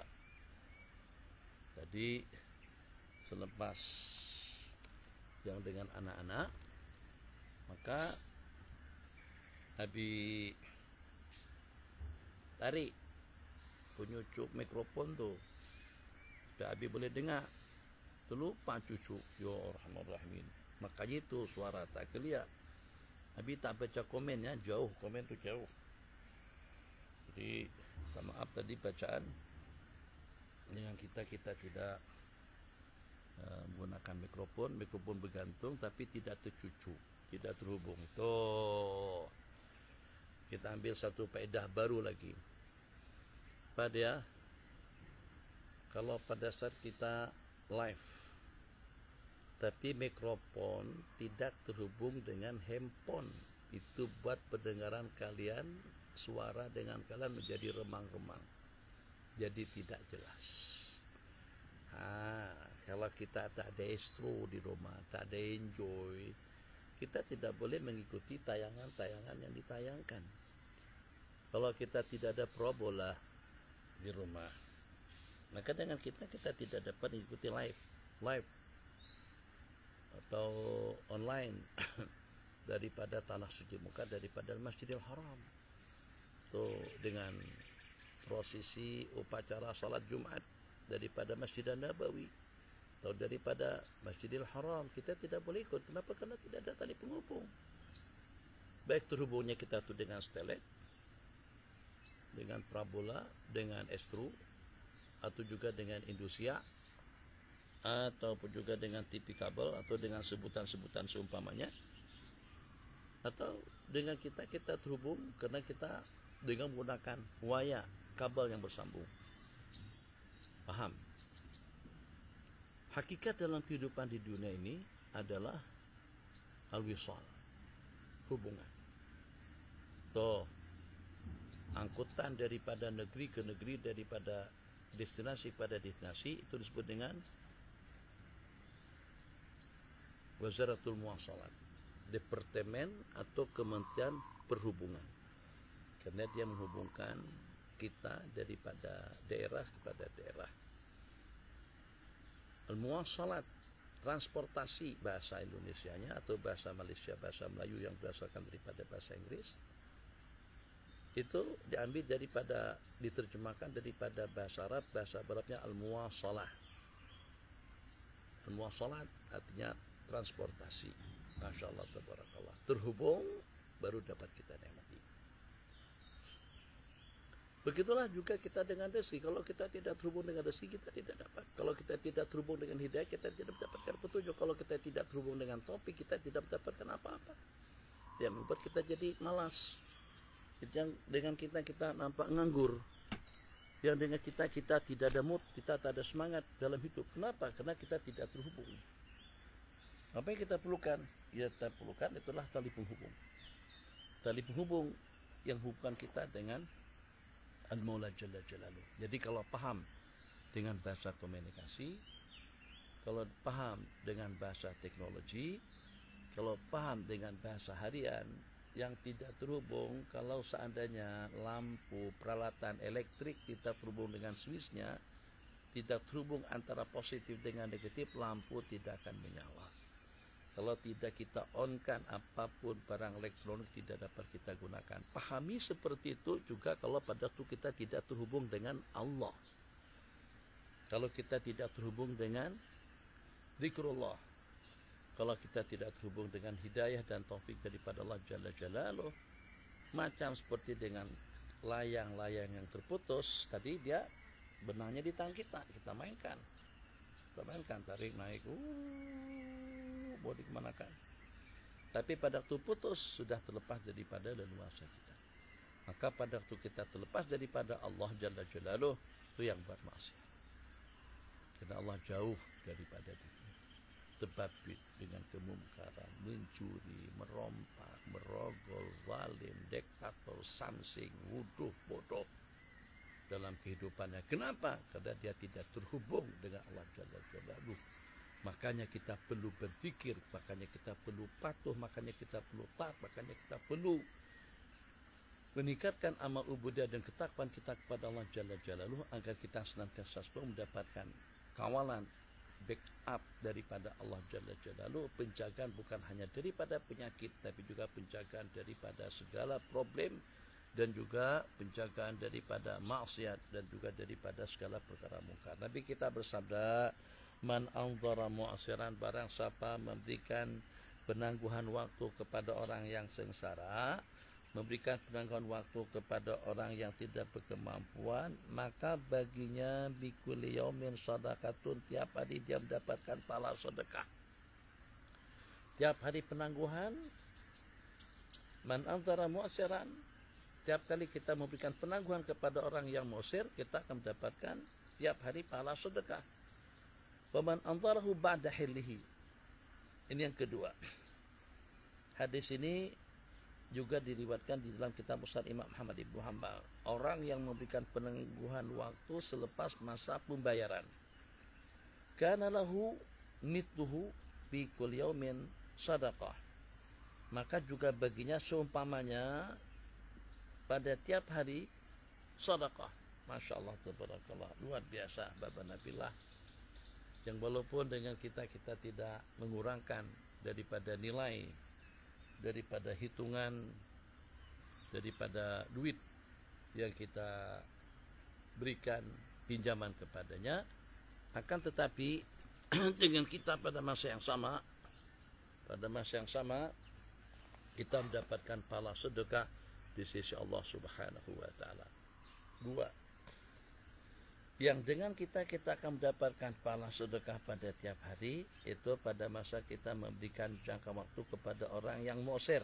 Jadi selepas yang dengan anak-anak, maka Nabi tarik penyucuk mikrofon tuh, supaya Abi boleh dengar. Terlupa cucu. Ya Rahman-Rahimin. Makanya itu suara tak kelia. Abi tak baca komen ya, jauh, komen tu jauh. Jadi minta maaf tadi bacaan dengan kita kita tidak uh, menggunakan mikrofon, mikrofon bergantung tapi tidak tercucu, tidak terhubung. Tuh. Kita ambil satu faedah baru lagi. Pada kalau pada saat kita live tapi mikrofon tidak terhubung dengan handphone, itu buat pendengaran kalian, suara dengan kalian menjadi remang-remang, jadi tidak jelas. Ha, kalau kita tak ada estro di rumah, tak ada enjoy, kita tidak boleh mengikuti tayangan-tayangan yang ditayangkan. Kalau kita tidak ada parabola di rumah, maka dengan kita kita tidak dapat mengikuti live, live atau online daripada tanah suci Mekah, daripada Masjidil Haram. Tuh, dengan prosesi upacara salat Jumat daripada Masjid Nabawi atau daripada Masjidil Haram, kita tidak boleh ikut. Kenapa? Karena tidak ada tali penghubung. Baik terhubungnya kita tuh dengan stelet, dengan parabola, dengan estro, atau juga dengan indusia, ataupun juga dengan T V kabel, atau dengan sebutan-sebutan seumpamanya, atau dengan kita kita terhubung karena kita dengan menggunakan waya kabel yang bersambung. Paham? Hakikat dalam kehidupan di dunia ini adalah al-wisal, hubungan. Toh, angkutan daripada negeri ke negeri, daripada destinasi pada destinasi, itu disebut dengan Wazaratul Muwasalat, Departemen atau Kementerian Perhubungan, karena dia menghubungkan kita daripada daerah kepada daerah. Al-Muwasalat, transportasi bahasa Indonesianya atau bahasa Malaysia, bahasa Melayu yang berdasarkan daripada bahasa Inggris, itu diambil daripada, diterjemahkan daripada bahasa Arab, bahasa Arabnya Al-Muwasalah. Al-Muwasalat artinya transportasi. Masya Allah, tabarakallah. Terhubung baru dapat kita nikmati. Begitulah juga kita dengan rezeki. Kalau kita tidak terhubung dengan rezeki, kita tidak dapat. Kalau kita tidak terhubung dengan hidayah, kita tidak mendapatkan petunjuk. Kalau kita tidak terhubung dengan topik, kita tidak mendapatkan apa-apa. Yang membuat kita jadi malas. Yang dengan kita kita nampak nganggur. Yang dengan kita kita tidak ada mood, kita tak ada semangat dalam hidup. Kenapa? Karena kita tidak terhubung. Apa yang kita perlukan? Ya, kita perlukan itulah tali penghubung. Tali penghubung yang hubungkan kita dengan Al-Maula Jalla Jalaluh. Jadi kalau paham dengan bahasa komunikasi, kalau paham dengan bahasa teknologi, kalau paham dengan bahasa harian yang tidak terhubung, kalau seandainya lampu, peralatan elektrik kita terhubung dengan switchnya, tidak terhubung antara positif dengan negatif, lampu tidak akan menyala. Kalau tidak kita on-kan, apapun barang elektronik tidak dapat kita gunakan. Pahami seperti itu juga kalau pada waktu kita tidak terhubung dengan Allah. Kalau kita tidak terhubung dengan zikrullah. Kalau kita tidak terhubung dengan hidayah dan taufik daripada Allah Jalla Jalaluh. Macam seperti dengan layang-layang yang terputus. Tadi dia benangnya di tangan kita. Kita mainkan. Kita mainkan, tarik, naik. Uh. Mau dikemanakan. Tapi pada waktu putus sudah terlepas daripada leluasa kita. Maka pada waktu kita terlepas daripada Allah Jalla Jalaluh, itu yang buat maksiat. Karena Allah jauh daripada diri. Terbabit dengan kemungkaran, mencuri, merompak, merogol, zalim, diktator, samsing, wuduh, bodoh dalam kehidupannya. Kenapa? Karena dia tidak terhubung dengan Allah Jalla Jalaluh. Makanya kita perlu berzikir, makanya kita perlu patuh, makanya kita perlu taat, makanya kita perlu meningkatkan amal ubudiyah dan ketakwaan kita kepada Allah Jalla Jalaluh agar kita senantiasa mendapatkan kawalan, backup daripada Allah Jalla Jalaluh, penjagaan bukan hanya daripada penyakit tapi juga penjagaan daripada segala problem dan juga penjagaan daripada maksiat dan juga daripada segala perkara mungkar. Nabi kita bersabda, man anzara mu'siran, barang siapa memberikan penangguhan waktu kepada orang yang sengsara, memberikan penangguhan waktu kepada orang yang tidak berkemampuan, maka baginya bikulli yaumin shadaqatun, tiap hari dia mendapatkan pahala sedekah. Tiap hari penangguhan, man anzara mu'siran, tiap kali kita memberikan penangguhan kepada orang yang musir, kita akan mendapatkan tiap hari pahala sedekah. Waman anzarahu ba'da hillihi. Ini yang kedua. Hadis ini juga diriwayatkan di dalam kitab Musnad Imam Ahmad ibnu Hanbal. Orang yang memberikan penangguhan waktu selepas masa pembayaran, kana lahu mithluhu fi kulli yaumin sadaqah. Maka juga baginya seumpamanya pada tiap hari sedekah. Masya Allah, tabarakallah, luar biasa Bapak Nabilah. Yang walaupun dengan kita kita tidak mengurangkan daripada nilai, daripada hitungan, daripada duit yang kita berikan pinjaman kepadanya, akan tetapi dengan kita pada masa yang sama, pada masa yang sama kita mendapatkan pahala sedekah di sisi Allah Subhanahu wa taala. Dua, yang dengan kita kita akan mendapatkan pahala sedekah pada tiap hari, itu pada masa kita memberikan jangka waktu kepada orang yang musir.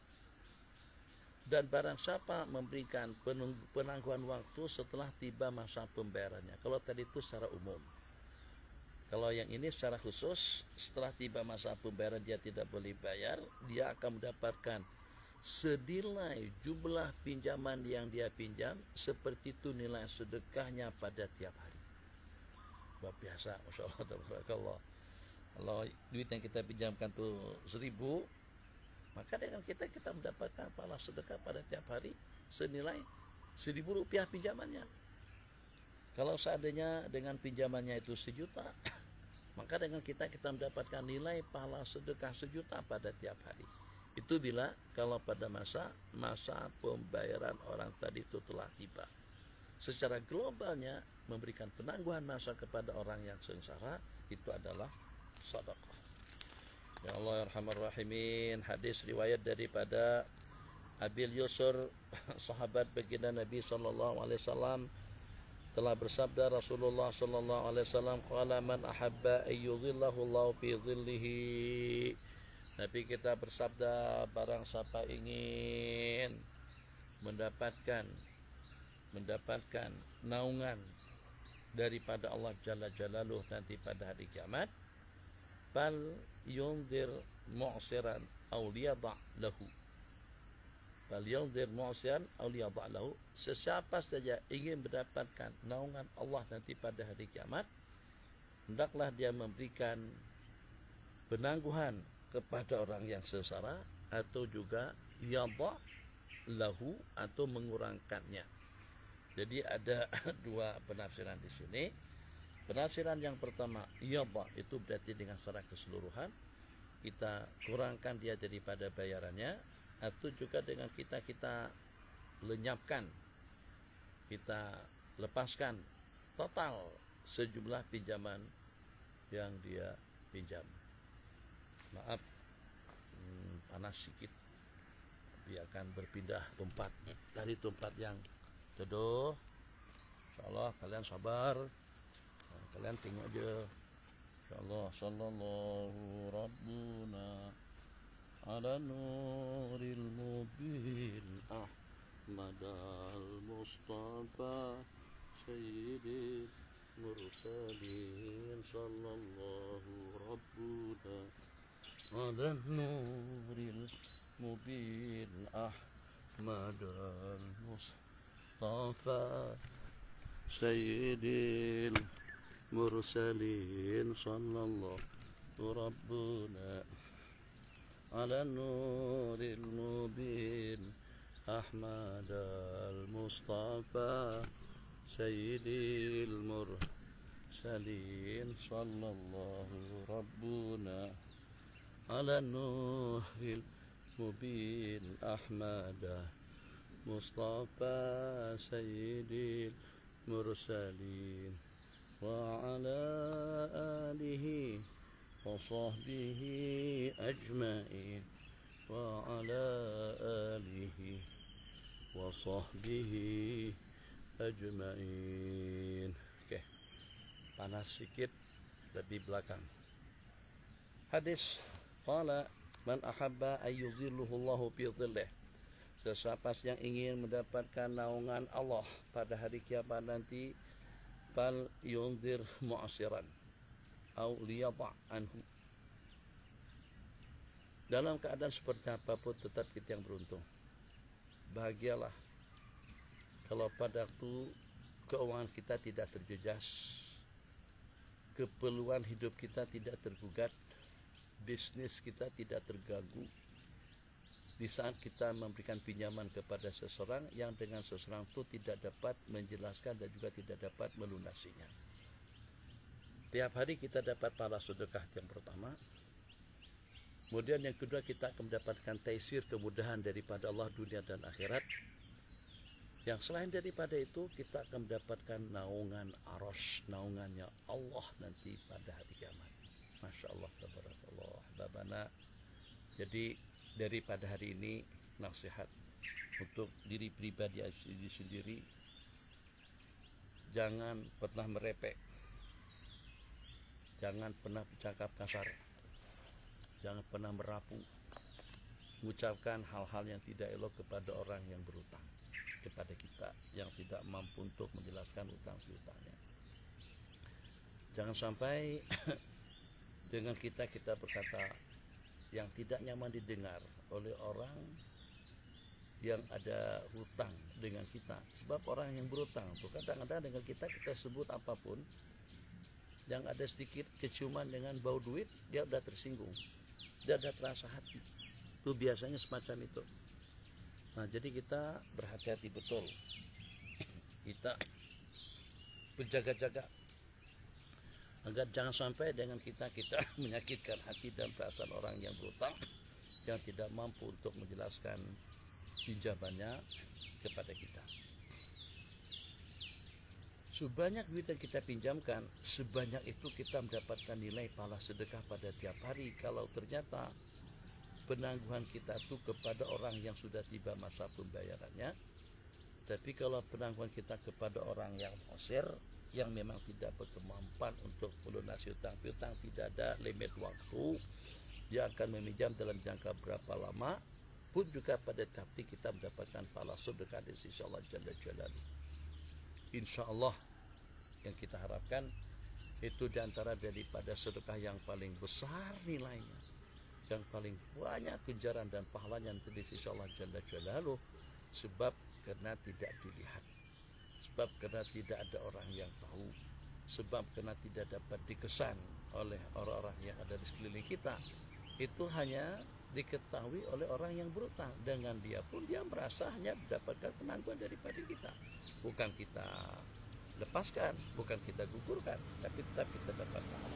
Dan barang siapa memberikan penangguhan waktu setelah tiba masa pembayarannya. Kalau tadi itu secara umum. Kalau yang ini secara khusus, setelah tiba masa pembayaran dia tidak boleh bayar, dia akan mendapatkan senilai jumlah pinjaman yang dia pinjam, seperti itu nilai sedekahnya pada tiap hari. Luar biasa, Masya Allah, tabarakallah. Kalau duit yang kita pinjamkan itu seribu, maka dengan kita kita mendapatkan pahala sedekah pada tiap hari senilai seribu rupiah pinjamannya. Kalau seandainya dengan pinjamannya itu sejuta, maka dengan kita kita mendapatkan nilai pahala sedekah sejuta pada tiap hari. Itu bila kalau pada masa masa pembayaran orang tadi itu telah tiba. Secara globalnya memberikan penangguhan masa kepada orang yang sengsara itu adalah sedekah. Ya Allah Arhamar Rahimin. Hadis riwayat daripada Abil Yusur, sahabat baginda Nabi sallallahu alaihi wasallam, telah bersabda Rasulullah sallallahu alaihi wasallam, qala man ahabba ayyudhillahu Allahu fi dhillihi. Nabi kita bersabda, barang siapa ingin mendapatkan mendapatkan naungan daripada Allah Jalla Jalaluh nanti pada hari kiamat, fal yunzir mu'siran aw liyadha' lahu. Fal yunzir mu'siran aw liyadha' lahu. Sesiapa saja ingin mendapatkan naungan Allah nanti pada hari kiamat, hendaklah dia memberikan penangguhan kepada orang yang sengsara, atau juga yadha' lahu, atau mengurangkannya. Jadi ada dua penafsiran di sini. Penafsiran yang pertama, yadha' itu berarti dengan secara keseluruhan kita kurangkan dia daripada bayarannya, atau juga dengan kita kita lenyapkan, kita lepaskan total sejumlah pinjaman yang dia pinjam. Maaf, hmm, panas sedikit, dia akan berpindah tempat dari tempat yang teduh. Insyaallah kalian sabar, nah, kalian tengok aja. Insyaallah. Sallallahu rabbuna ala nuril mubin Ahmadal Mustafa Sayyidil Mursalin. Sallallahu rabbuna ala nuril mubin Ahmadal Mustafa Sayyidil Mursalin. Sallallahu rabbuna ala nuril mubin Ahmadal Mustafa Sayyidil Mursalin. Sallallahu rabbuna ala nuril mubin Ahmadah Mustafa Sayyidil Mursalin wa ala alihi wa sahbihi ajma'in wa ala alihi wa sahbihi ajma'in. Oke, panas sedikit dari belakang. Hadis qala man ahabba ayyuzilluhu Allahu fi dhillih. Sesiapa yang ingin mendapatkan naungan Allah pada hari kiamat nanti, fal yunzir mu'asiran au liyadha' anhu. Dalam keadaan seperti apapun tetap kita yang beruntung. Bahagialah kalau pada waktu keuangan kita tidak terjejas, keperluan hidup kita tidak tergugat, bisnis kita tidak terganggu. Di saat kita memberikan pinjaman kepada seseorang yang dengan seseorang itu tidak dapat menjelaskan dan juga tidak dapat melunasinya. Tiap hari kita dapat pahala sedekah yang pertama. Kemudian yang kedua, kita akan mendapatkan taisir, kemudahan daripada Allah dunia dan akhirat. Yang selain daripada itu, kita akan mendapatkan naungan aros, naungannya Allah nanti pada hari kiamat. Masya Allah, tabarakallah, babana. Jadi daripada hari ini nasihat untuk diri pribadi sendiri, jangan pernah merepek, jangan pernah bercakap kasar, jangan pernah merapu, mengucapkan hal-hal yang tidak elok kepada orang yang berutang kepada kita, yang tidak mampu untuk menjelaskan utang piutangnya. Jangan sampai dengan kita kita berkata yang tidak nyaman didengar oleh orang yang ada hutang dengan kita. Sebab orang yang berhutang itu kadang-kadang dengan kita kita sebut apapun, yang ada sedikit keciuman dengan bau duit, dia udah tersinggung, dia udah terasa hati. Itu biasanya semacam itu. Nah, jadi kita berhati-hati betul, kita berjaga-jaga agar jangan sampai dengan kita kita menyakitkan hati dan perasaan orang yang berutang, yang tidak mampu untuk menjelaskan pinjamannya kepada kita. Sebanyak duit yang kita pinjamkan, sebanyak itu kita mendapatkan nilai pahala sedekah pada tiap hari. Kalau ternyata penangguhan kita itu kepada orang yang sudah tiba masa pembayarannya. Tapi kalau penangguhan kita kepada orang yang mosir, yang memang tidak berkemampuan untuk melunasi utang piutang, tidak ada limit waktu, dia akan meminjam dalam jangka berapa lama pun juga pada tahap kita mendapatkan pahala sedekah dari sisi Allah Jalla Jalaluhu. Insya Allah yang kita harapkan itu diantara daripada sedekah yang paling besar nilainya, yang paling banyak kejaran dan pahalanya dari sisi Allah Jalla Jalaluhu. Sebab karena tidak dilihat, sebab karena tidak ada orang yang tahu, sebab karena tidak dapat dikesan oleh orang-orang yang ada di sekeliling kita. Itu hanya diketahui oleh orang yang berutang. Dengan dia pun dia merasa hanya mendapatkan penangguhan daripada kita. Bukan kita lepaskan, bukan kita gugurkan, tapi tetap kita dapat pahala.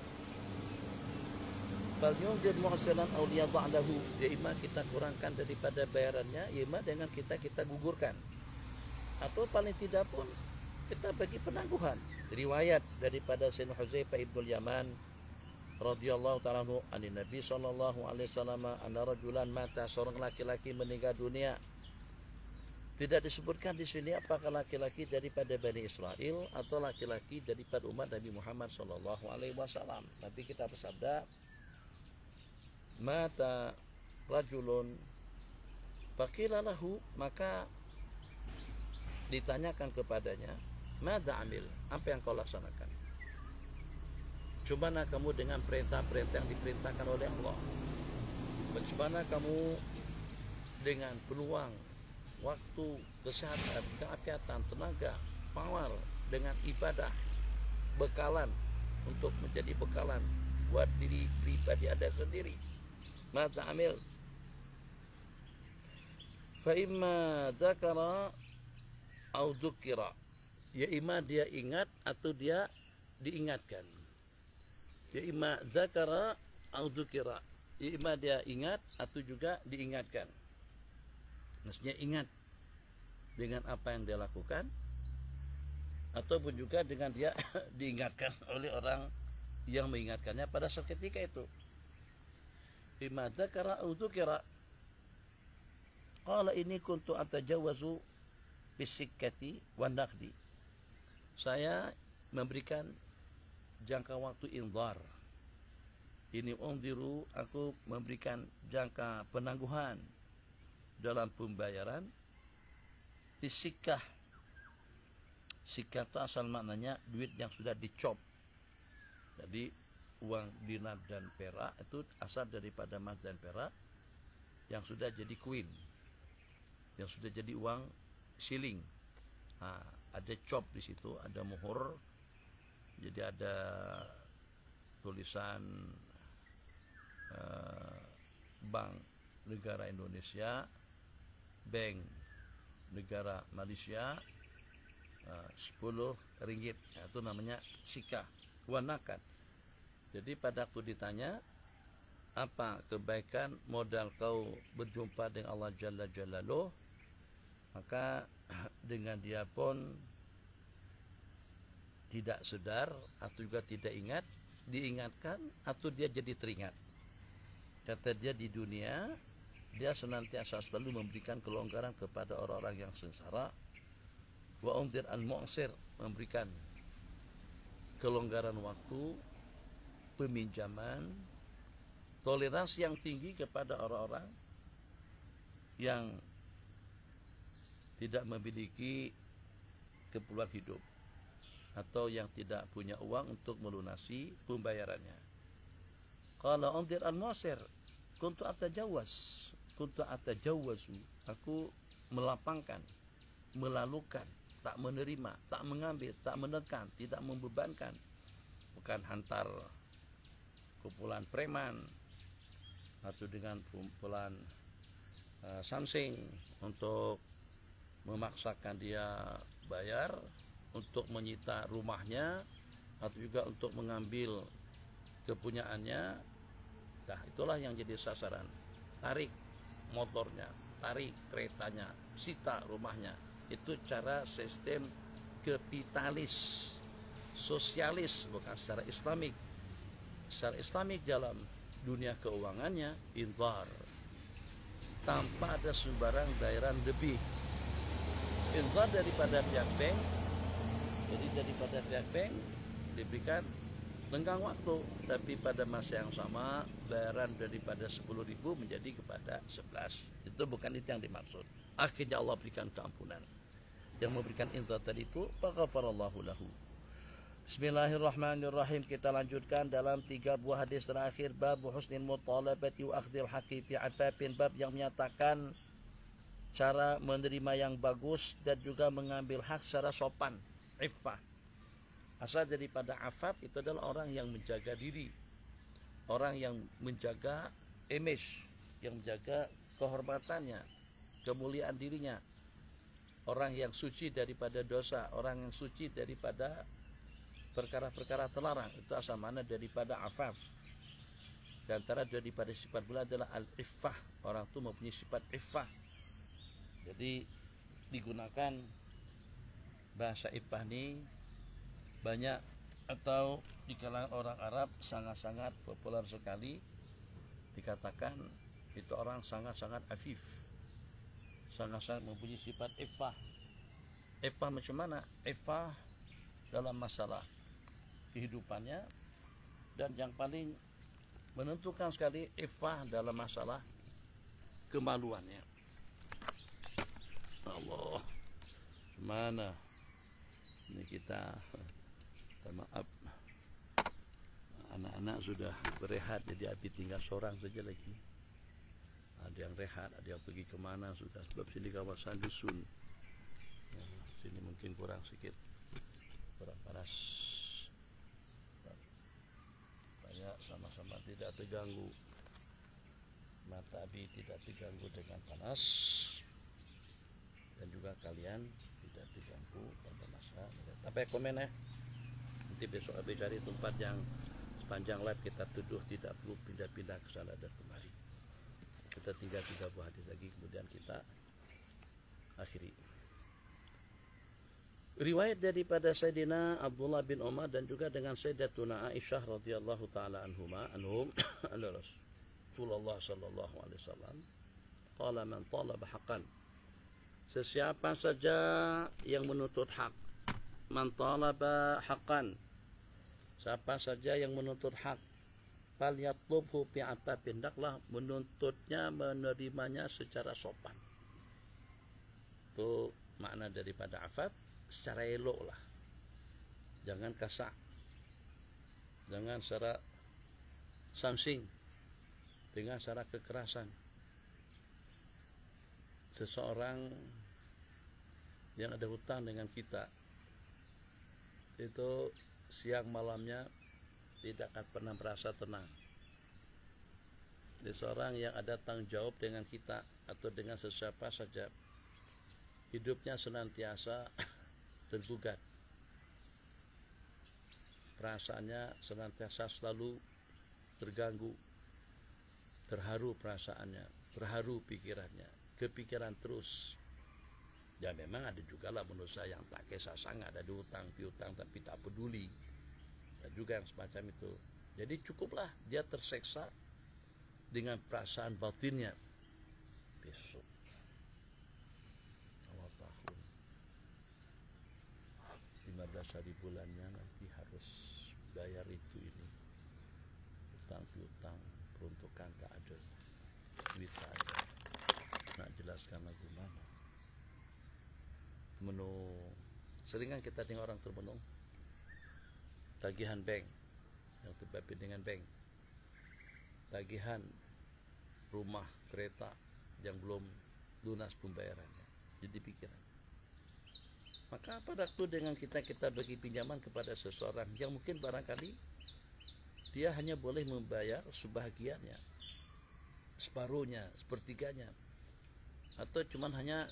Fal yunzir muhsinan aw liyadha' lahu. Ya ima kita kurangkan daripada bayarannya, ya ima dengan kita kita gugurkan. Atau paling tidak pun kita bagi penangguhan. Riwayat daripada Sayyidina Hudzaifah ibn Yaman radhiyallahu ta'ala anhu an Nabi sallallahu alaihi wasallam anna rajulan mata, seorang laki-laki meninggal dunia. Tidak disebutkan di sini apakah laki-laki daripada Bani Israel atau laki-laki daripada umat Nabi Muhammad sallallahu alaihi wasallam. Nabi kita bersabda, mata rajulun faqila lahu, maka ditanyakan kepadanya, madza amil, apa yang kau laksanakan? Bagaimana kamu dengan perintah-perintah yang diperintahkan oleh Allah? Bagaimana kamu dengan peluang, waktu, kesehatan, keapiatan, tenaga, power, dengan ibadah, bekalan untuk menjadi bekalan buat diri pribadi Anda sendiri? Madza amil? Fa imma dzakara au dzukira, ya ima dia ingat atau dia diingatkan. Ya ima dzakara au dzukira, ya ima dia ingat atau juga diingatkan. Maksudnya ingat. dengan apa yang dia lakukan, ataupun juga dengan dia diingatkan oleh orang yang mengingatkannya pada saat ketika itu. Bima dzakara au dzukira. Qala ini kuntu atajawazu bisikkati wan naqdi. Saya memberikan jangka waktu inzar. Ini undiru, aku memberikan jangka penangguhan dalam pembayaran bisikah. Sikah itu asal maknanya duit yang sudah dicop. Jadi uang dinar dan perak itu asal daripada emas dan perak yang sudah jadi koin, yang sudah jadi uang siling. Nah, ada cop di situ, ada muhur, jadi ada tulisan uh, Bank Negara Indonesia, Bank Negara Malaysia, uh, sepuluh ringgit. Nah, itu namanya sikah wanakan. Jadi pada waktu ditanya apa kebaikan modal kau berjumpa dengan Allah Jalla Jalaluh, maka dengan dia pun tidak sedar atau juga tidak ingat, diingatkan atau dia jadi teringat. Kata dia di dunia dia senantiasa selalu memberikan kelonggaran kepada orang-orang yang sengsara. Wa undir al-mu'sir, memberikan kelonggaran waktu, peminjaman, toleransi yang tinggi kepada orang-orang yang tidak memiliki keperluan hidup atau yang tidak punya uang untuk melunasi pembayarannya. Qala undir al-mu'sir kuntu atajawaz, kuntu atajawazu, aku melapangkan, melalukan, tak menerima, tak mengambil, tak menekan, tidak membebankan, bukan hantar kumpulan preman atau dengan kumpulan uh, samsing untuk memaksakan dia bayar, untuk menyita rumahnya atau juga untuk mengambil kepunyaannya. Nah, itulah yang jadi sasaran. Tarik motornya, tarik keretanya, sita rumahnya. Itu cara sistem kapitalis, sosialis, bukan secara islamik. Secara islamik dalam dunia keuangannya inzar, tanpa ada sembarang bayaran lebih. Inzar daripada pihak bank, jadi daripada pihak bank diberikan lenggang waktu, tapi pada masa yang sama bayaran daripada sepuluh ribu menjadi kepada sebelas. Itu bukan itu yang dimaksud. Akhirnya Allah berikan keampunan. Yang memberikan inzar tadi itu faghfarallahu lahu. Bismillahirrahmanirrahim. Kita lanjutkan dalam tiga buah hadis terakhir. Bab husnil mutalabati wa akhdhil haqqi fi afafin, bab yang menyatakan cara menerima yang bagus dan juga mengambil hak secara sopan, iffah. Asal daripada afaf itu adalah orang yang menjaga diri, orang yang menjaga image, yang menjaga kehormatannya, kemuliaan dirinya, orang yang suci daripada dosa, orang yang suci daripada perkara-perkara terlarang. Itu asal mana daripada afaf. Dan antara daripada sifat pula adalah al-iffah, orang itu mempunyai sifat iffah. Jadi digunakan bahasa iffah ini banyak, atau di kalangan orang Arab sangat-sangat populer sekali. Dikatakan itu orang sangat-sangat afif, sangat-sangat mempunyai sifat iffah. Iffah macam mana? Iffah dalam masalah kehidupannya, dan yang paling menentukan sekali iffah dalam masalah kemaluannya. Allah, mana ini kita, maaf, anak-anak sudah berehat, jadi Abi tinggal seorang saja lagi. Ada yang rehat, ada yang pergi kemana sudah, sebab sini kawasan dusun. Ya, sini mungkin kurang sedikit, kurang panas. Supaya sama-sama tidak terganggu, mata Abi tidak terganggu dengan panas, dan juga kalian tidak terganggu pada masa. Tapi komen ya. Nanti besok Abi cari tempat yang sepanjang live kita tuduh tidak perlu pindah-pindah ke sana dan kemari. Kita tinggal tiga buah hadis lagi, kemudian kita akhiri. Riwayat daripada Sayyidina Abdullah bin Umar dan juga dengan Sayyidatuna Aisyah radhiyallahu taala anhuma anhum anna Rasulullah sallallahu alaihi wasallam qala man talaba haqqan, sesiapa saja yang menuntut hak, man talaba haqqan, siapa saja yang menuntut hak, fal yatlubhu bi afafin, hendaklah menuntutnya, menerimanya secara sopan. Itu makna daripada afaf, secara elok lah, jangan kasar, jangan secara samsing, dengan secara kekerasan. Seseorang yang ada hutang dengan kita itu siang malamnya tidak akan pernah merasa tenang. Seseorang yang ada tanggung jawab dengan kita atau dengan sesiapa saja, hidupnya senantiasa tergugat, perasaannya senantiasa selalu terganggu, terharu perasaannya, terharu pikirannya, kepikiran terus. Ya memang ada juga lah manusia yang tak kisah sangat, ada hutang piutang tapi tak peduli, ada juga yang semacam itu. Jadi cukuplah dia terseksa dengan perasaan batinnya. Besok awal tahun lima belas hari bulannya nanti harus bayar itu ini, hutang piutang, peruntukan tak ada, duit tak ada, nak jelaskan lagu mana. Menu seringan kita tengok orang termenung tagihan bank yang terkait dengan bank, tagihan rumah, kereta yang belum lunas pembayarannya, jadi pikiran. Maka pada waktu dengan kita kita bagi pinjaman kepada seseorang yang mungkin barangkali dia hanya boleh membayar sebahagiannya, separuhnya, sepertiganya, atau cuman hanya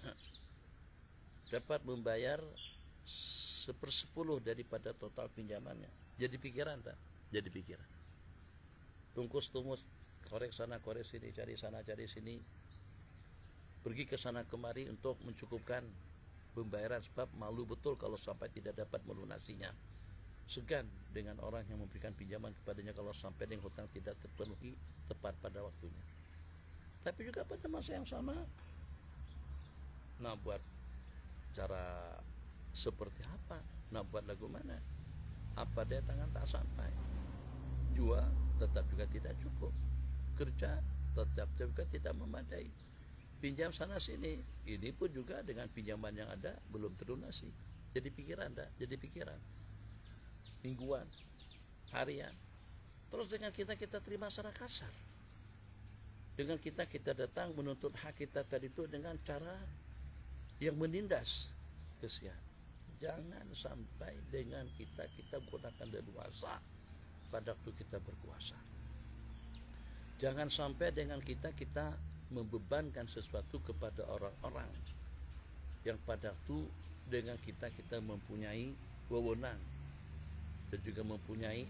dapat membayar sepersepuluh daripada total pinjamannya. Jadi pikiran tak? Jadi pikiran. Tungkus tumus, korek sana korek sini, cari sana cari sini, pergi ke sana kemari untuk mencukupkan pembayaran, sebab malu betul kalau sampai tidak dapat melunasinya. Segan dengan orang yang memberikan pinjaman kepadanya kalau sampai dengan hutang tidak terpenuhi tepat pada waktunya. Tapi juga pada masa yang sama, nah buat cara seperti apa, nak buat lagu mana, apa daya tangan tak sampai, jual tetap juga tidak cukup, kerja tetap juga tidak memadai, pinjam sana sini, ini pun juga dengan pinjaman yang ada belum terlunasi. Jadi pikiran dah, jadi pikiran mingguan, harian, terus dengan kita kita terima secara kasar, dengan kita kita datang menuntut hak kita tadi itu dengan cara yang menindas kesian. Jangan sampai dengan kita kita menggunakan leluasa pada waktu kita berkuasa. Jangan sampai dengan kita kita membebankan sesuatu kepada orang-orang yang pada waktu dengan kita kita mempunyai wewenang dan juga mempunyai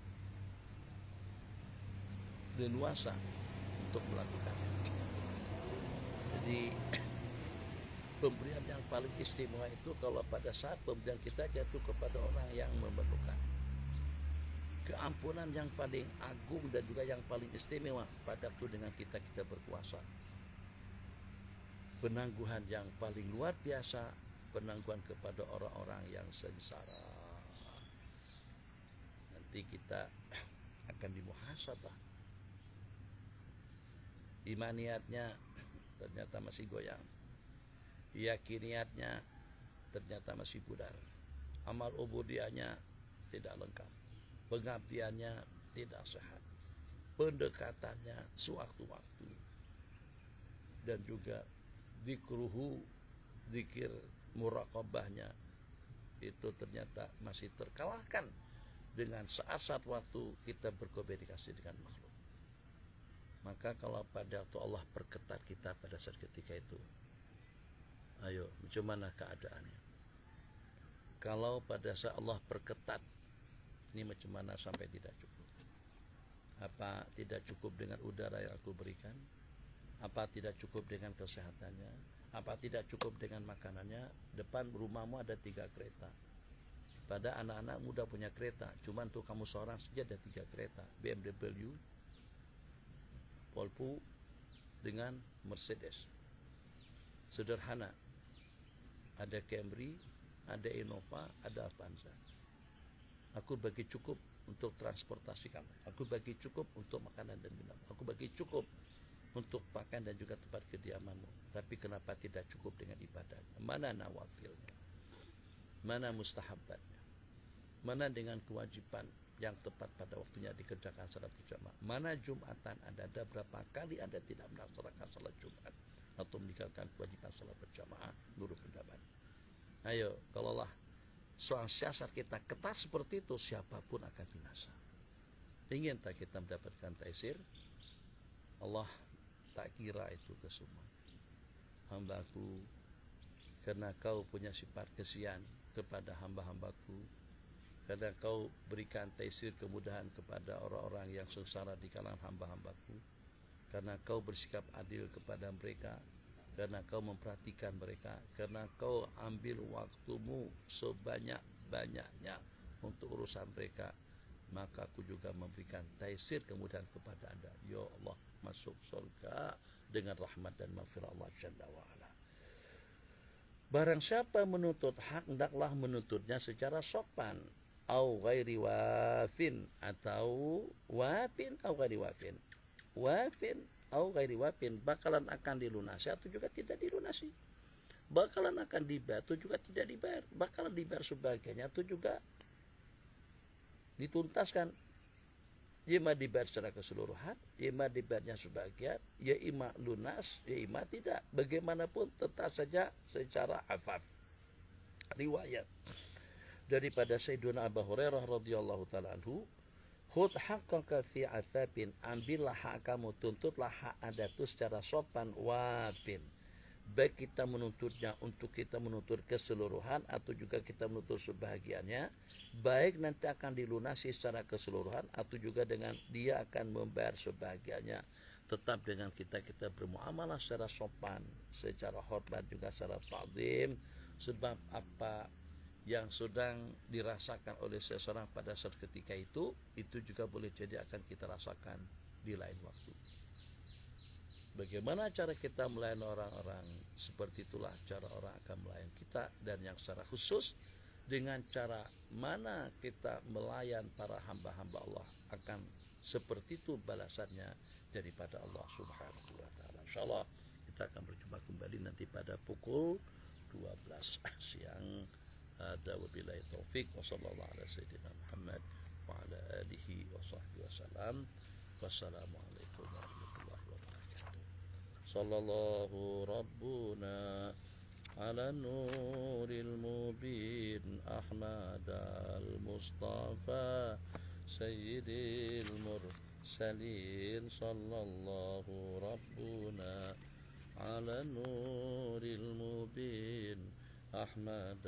leluasa untuk melakukannya. Jadi pemberian yang paling istimewa itu kalau pada saat pemberian kita jatuh kepada orang yang memerlukan. Keampunan yang paling agung dan juga yang paling istimewa pada waktu dengan kita kita berkuasa. Penangguhan yang paling luar biasa, penangguhan kepada orang-orang yang sengsara. Nanti kita akan dimuhasabah. Imaniatnya ternyata masih goyang, yakiniatnya ternyata masih pudar, amal ubudiahnya tidak lengkap, pengabdiannya tidak sehat, pendekatannya sewaktu-waktu, dan juga zikruhu, zikir muraqabahnya itu ternyata masih terkalahkan dengan saat-saat waktu kita berkomunikasi dengan makhluk. Maka kalau pada waktu Allah perketat kita pada saat ketika itu, ayo macam mana keadaannya? Kalau pada saat Allah perketat, ini macam mana sampai tidak cukup? Apa tidak cukup dengan udara yang aku berikan? Apa tidak cukup dengan kesehatannya? Apa tidak cukup dengan makanannya? Depan rumahmu ada tiga kereta. Pada anak-anak muda punya kereta, cuman untuk kamu seorang saja ada tiga kereta, B M W, Volvo dengan Mercedes. Sederhana. Ada Camry, ada Innova, ada Avanza. Aku bagi cukup untuk transportasi kamu. Aku bagi cukup untuk makanan dan minum. Aku bagi cukup untuk pakaian dan juga tempat kediamanmu. Tapi kenapa tidak cukup dengan ibadah? Mana nawafilnya? Mana mustahabatnya? Mana dengan kewajiban yang tepat pada waktunya dikerjakan salat berjamaah? Mana Jumatan Anda? Ada berapa kali Anda tidak melaksanakan salat Jumat atau meninggalkan kewajiban salat berjamaah? Nurut pendapat. Ayo, kalaulah soal siasat kita ketat seperti itu, siapapun akan binasa. Ingin tak kita mendapatkan taisir? Allah tak kira itu ke semua. Hambaku, karena kau punya sifat kesian kepada hamba-hambaku, karena kau berikan taisir kemudahan kepada orang-orang yang sengsara di kalangan hamba-hambaku, karena kau bersikap adil kepada mereka, karena kau memperhatikan mereka, karena kau ambil waktumu sebanyak-banyaknya untuk urusan mereka, maka aku juga memberikan taisir kemudahan kepada anda. Ya Allah, masuk surga dengan rahmat dan maghfirah Allah Jalla wa'ala. Barang siapa menuntut hak, hendaklah menuntutnya secara sopan. Au ghairi wafin, atau wafin au ghairi wafin. Wafin au ghairi wafin, bakalan akan dilunasi atau juga tidak dilunasi. Bakalan akan dibayar atau juga tidak dibayar. Bakalan dibayar sebagainya atau juga dituntaskan. Ima dibayar secara keseluruhan, ima dibayarnya sebagian, ya ima lunas, ya ima tidak. Bagaimanapun tetap saja secara afaf. Riwayat daripada Sayyiduna Abu Hurairah radhiyallahu taala anhu, khudh haqqaka fi athafin, ambillah hak kamu, tuntutlah hak Anda itu secara sopan wafin. Baik kita menuntutnya untuk kita menuntut keseluruhan atau juga kita menuntut sebahagiannya, baik nanti akan dilunasi secara keseluruhan atau juga dengan dia akan membayar sebahagiannya. Tetap dengan kita kita bermuamalah secara sopan, secara hormat juga secara ta'zim. Sebab apa yang sedang dirasakan oleh seseorang pada saat ketika itu, itu juga boleh jadi akan kita rasakan di lain waktu. Bagaimana cara kita melayani orang-orang, seperti itulah cara orang akan melayani kita. Dan yang secara khusus, dengan cara mana kita melayan para hamba-hamba Allah, akan seperti itu balasannya daripada Allah Subhanahu wa ta'ala. InsyaAllah kita akan berjumpa kembali nanti pada pukul dua belas siang. Ada wabillahi taufik wa sallallahu ala sayyidina Muhammad wa ala alihi wa sahbihi wasallam. Wassalamualaikum warahmatullahi wabarakatuh. Sallallahu rabbuna ala nuril mubin Ahmad al-Mustafa sayyidil mursalin. Sallallahu rabbuna ala nuril mubin Ahmad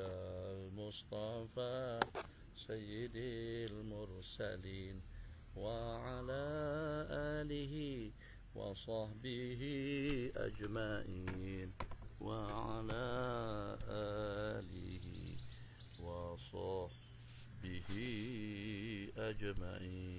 al-Mustafa sayyidil mursalin wa ala alihi wa sahbihi ajma'in wa ala alihi wa sahbihi ajma'in.